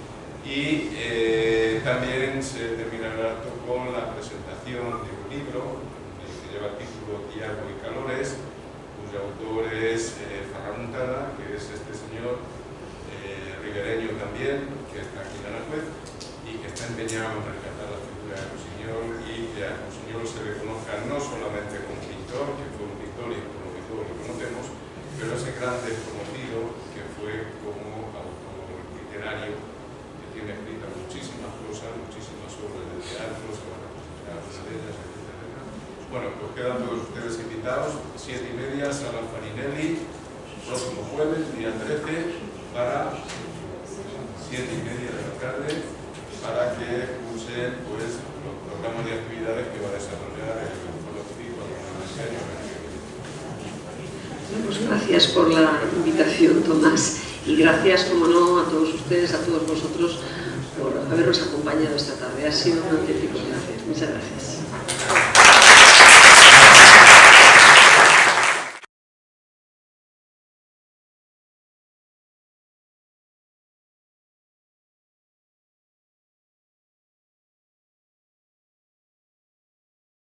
Y eh, también se terminará con la presentación de un libro eh, que lleva el título Tiago y Calores, cuyo autor es eh, Farramuntana, que es este señor eh, ribereño también, que está aquí en Aranjuez, y que está empeñado en rescatar la figura de Rusiñol y que a Rusiñol se le conozca no solamente como pintor, que fue un pintor y como que todos lo conocemos, pero ese gran desconocido que fue como autor literario, que tiene escritas muchísimas cosas, muchísimas obras de teatro, se van a presentar una de ellas, etcétera. Bueno, pues quedan todos ustedes invitados, siete y media, sala Farinelli, próximo jueves, día trece, para siete y media de la tarde, para que usen pues, los programas de actividades que va a desarrollar el Foro Cívico en este año. Pues gracias por la invitación, Tomás, y gracias, como no, a todos ustedes, a todos vosotros, por habernos acompañado esta tarde. Ha sido un auténtico placer. Muchas gracias.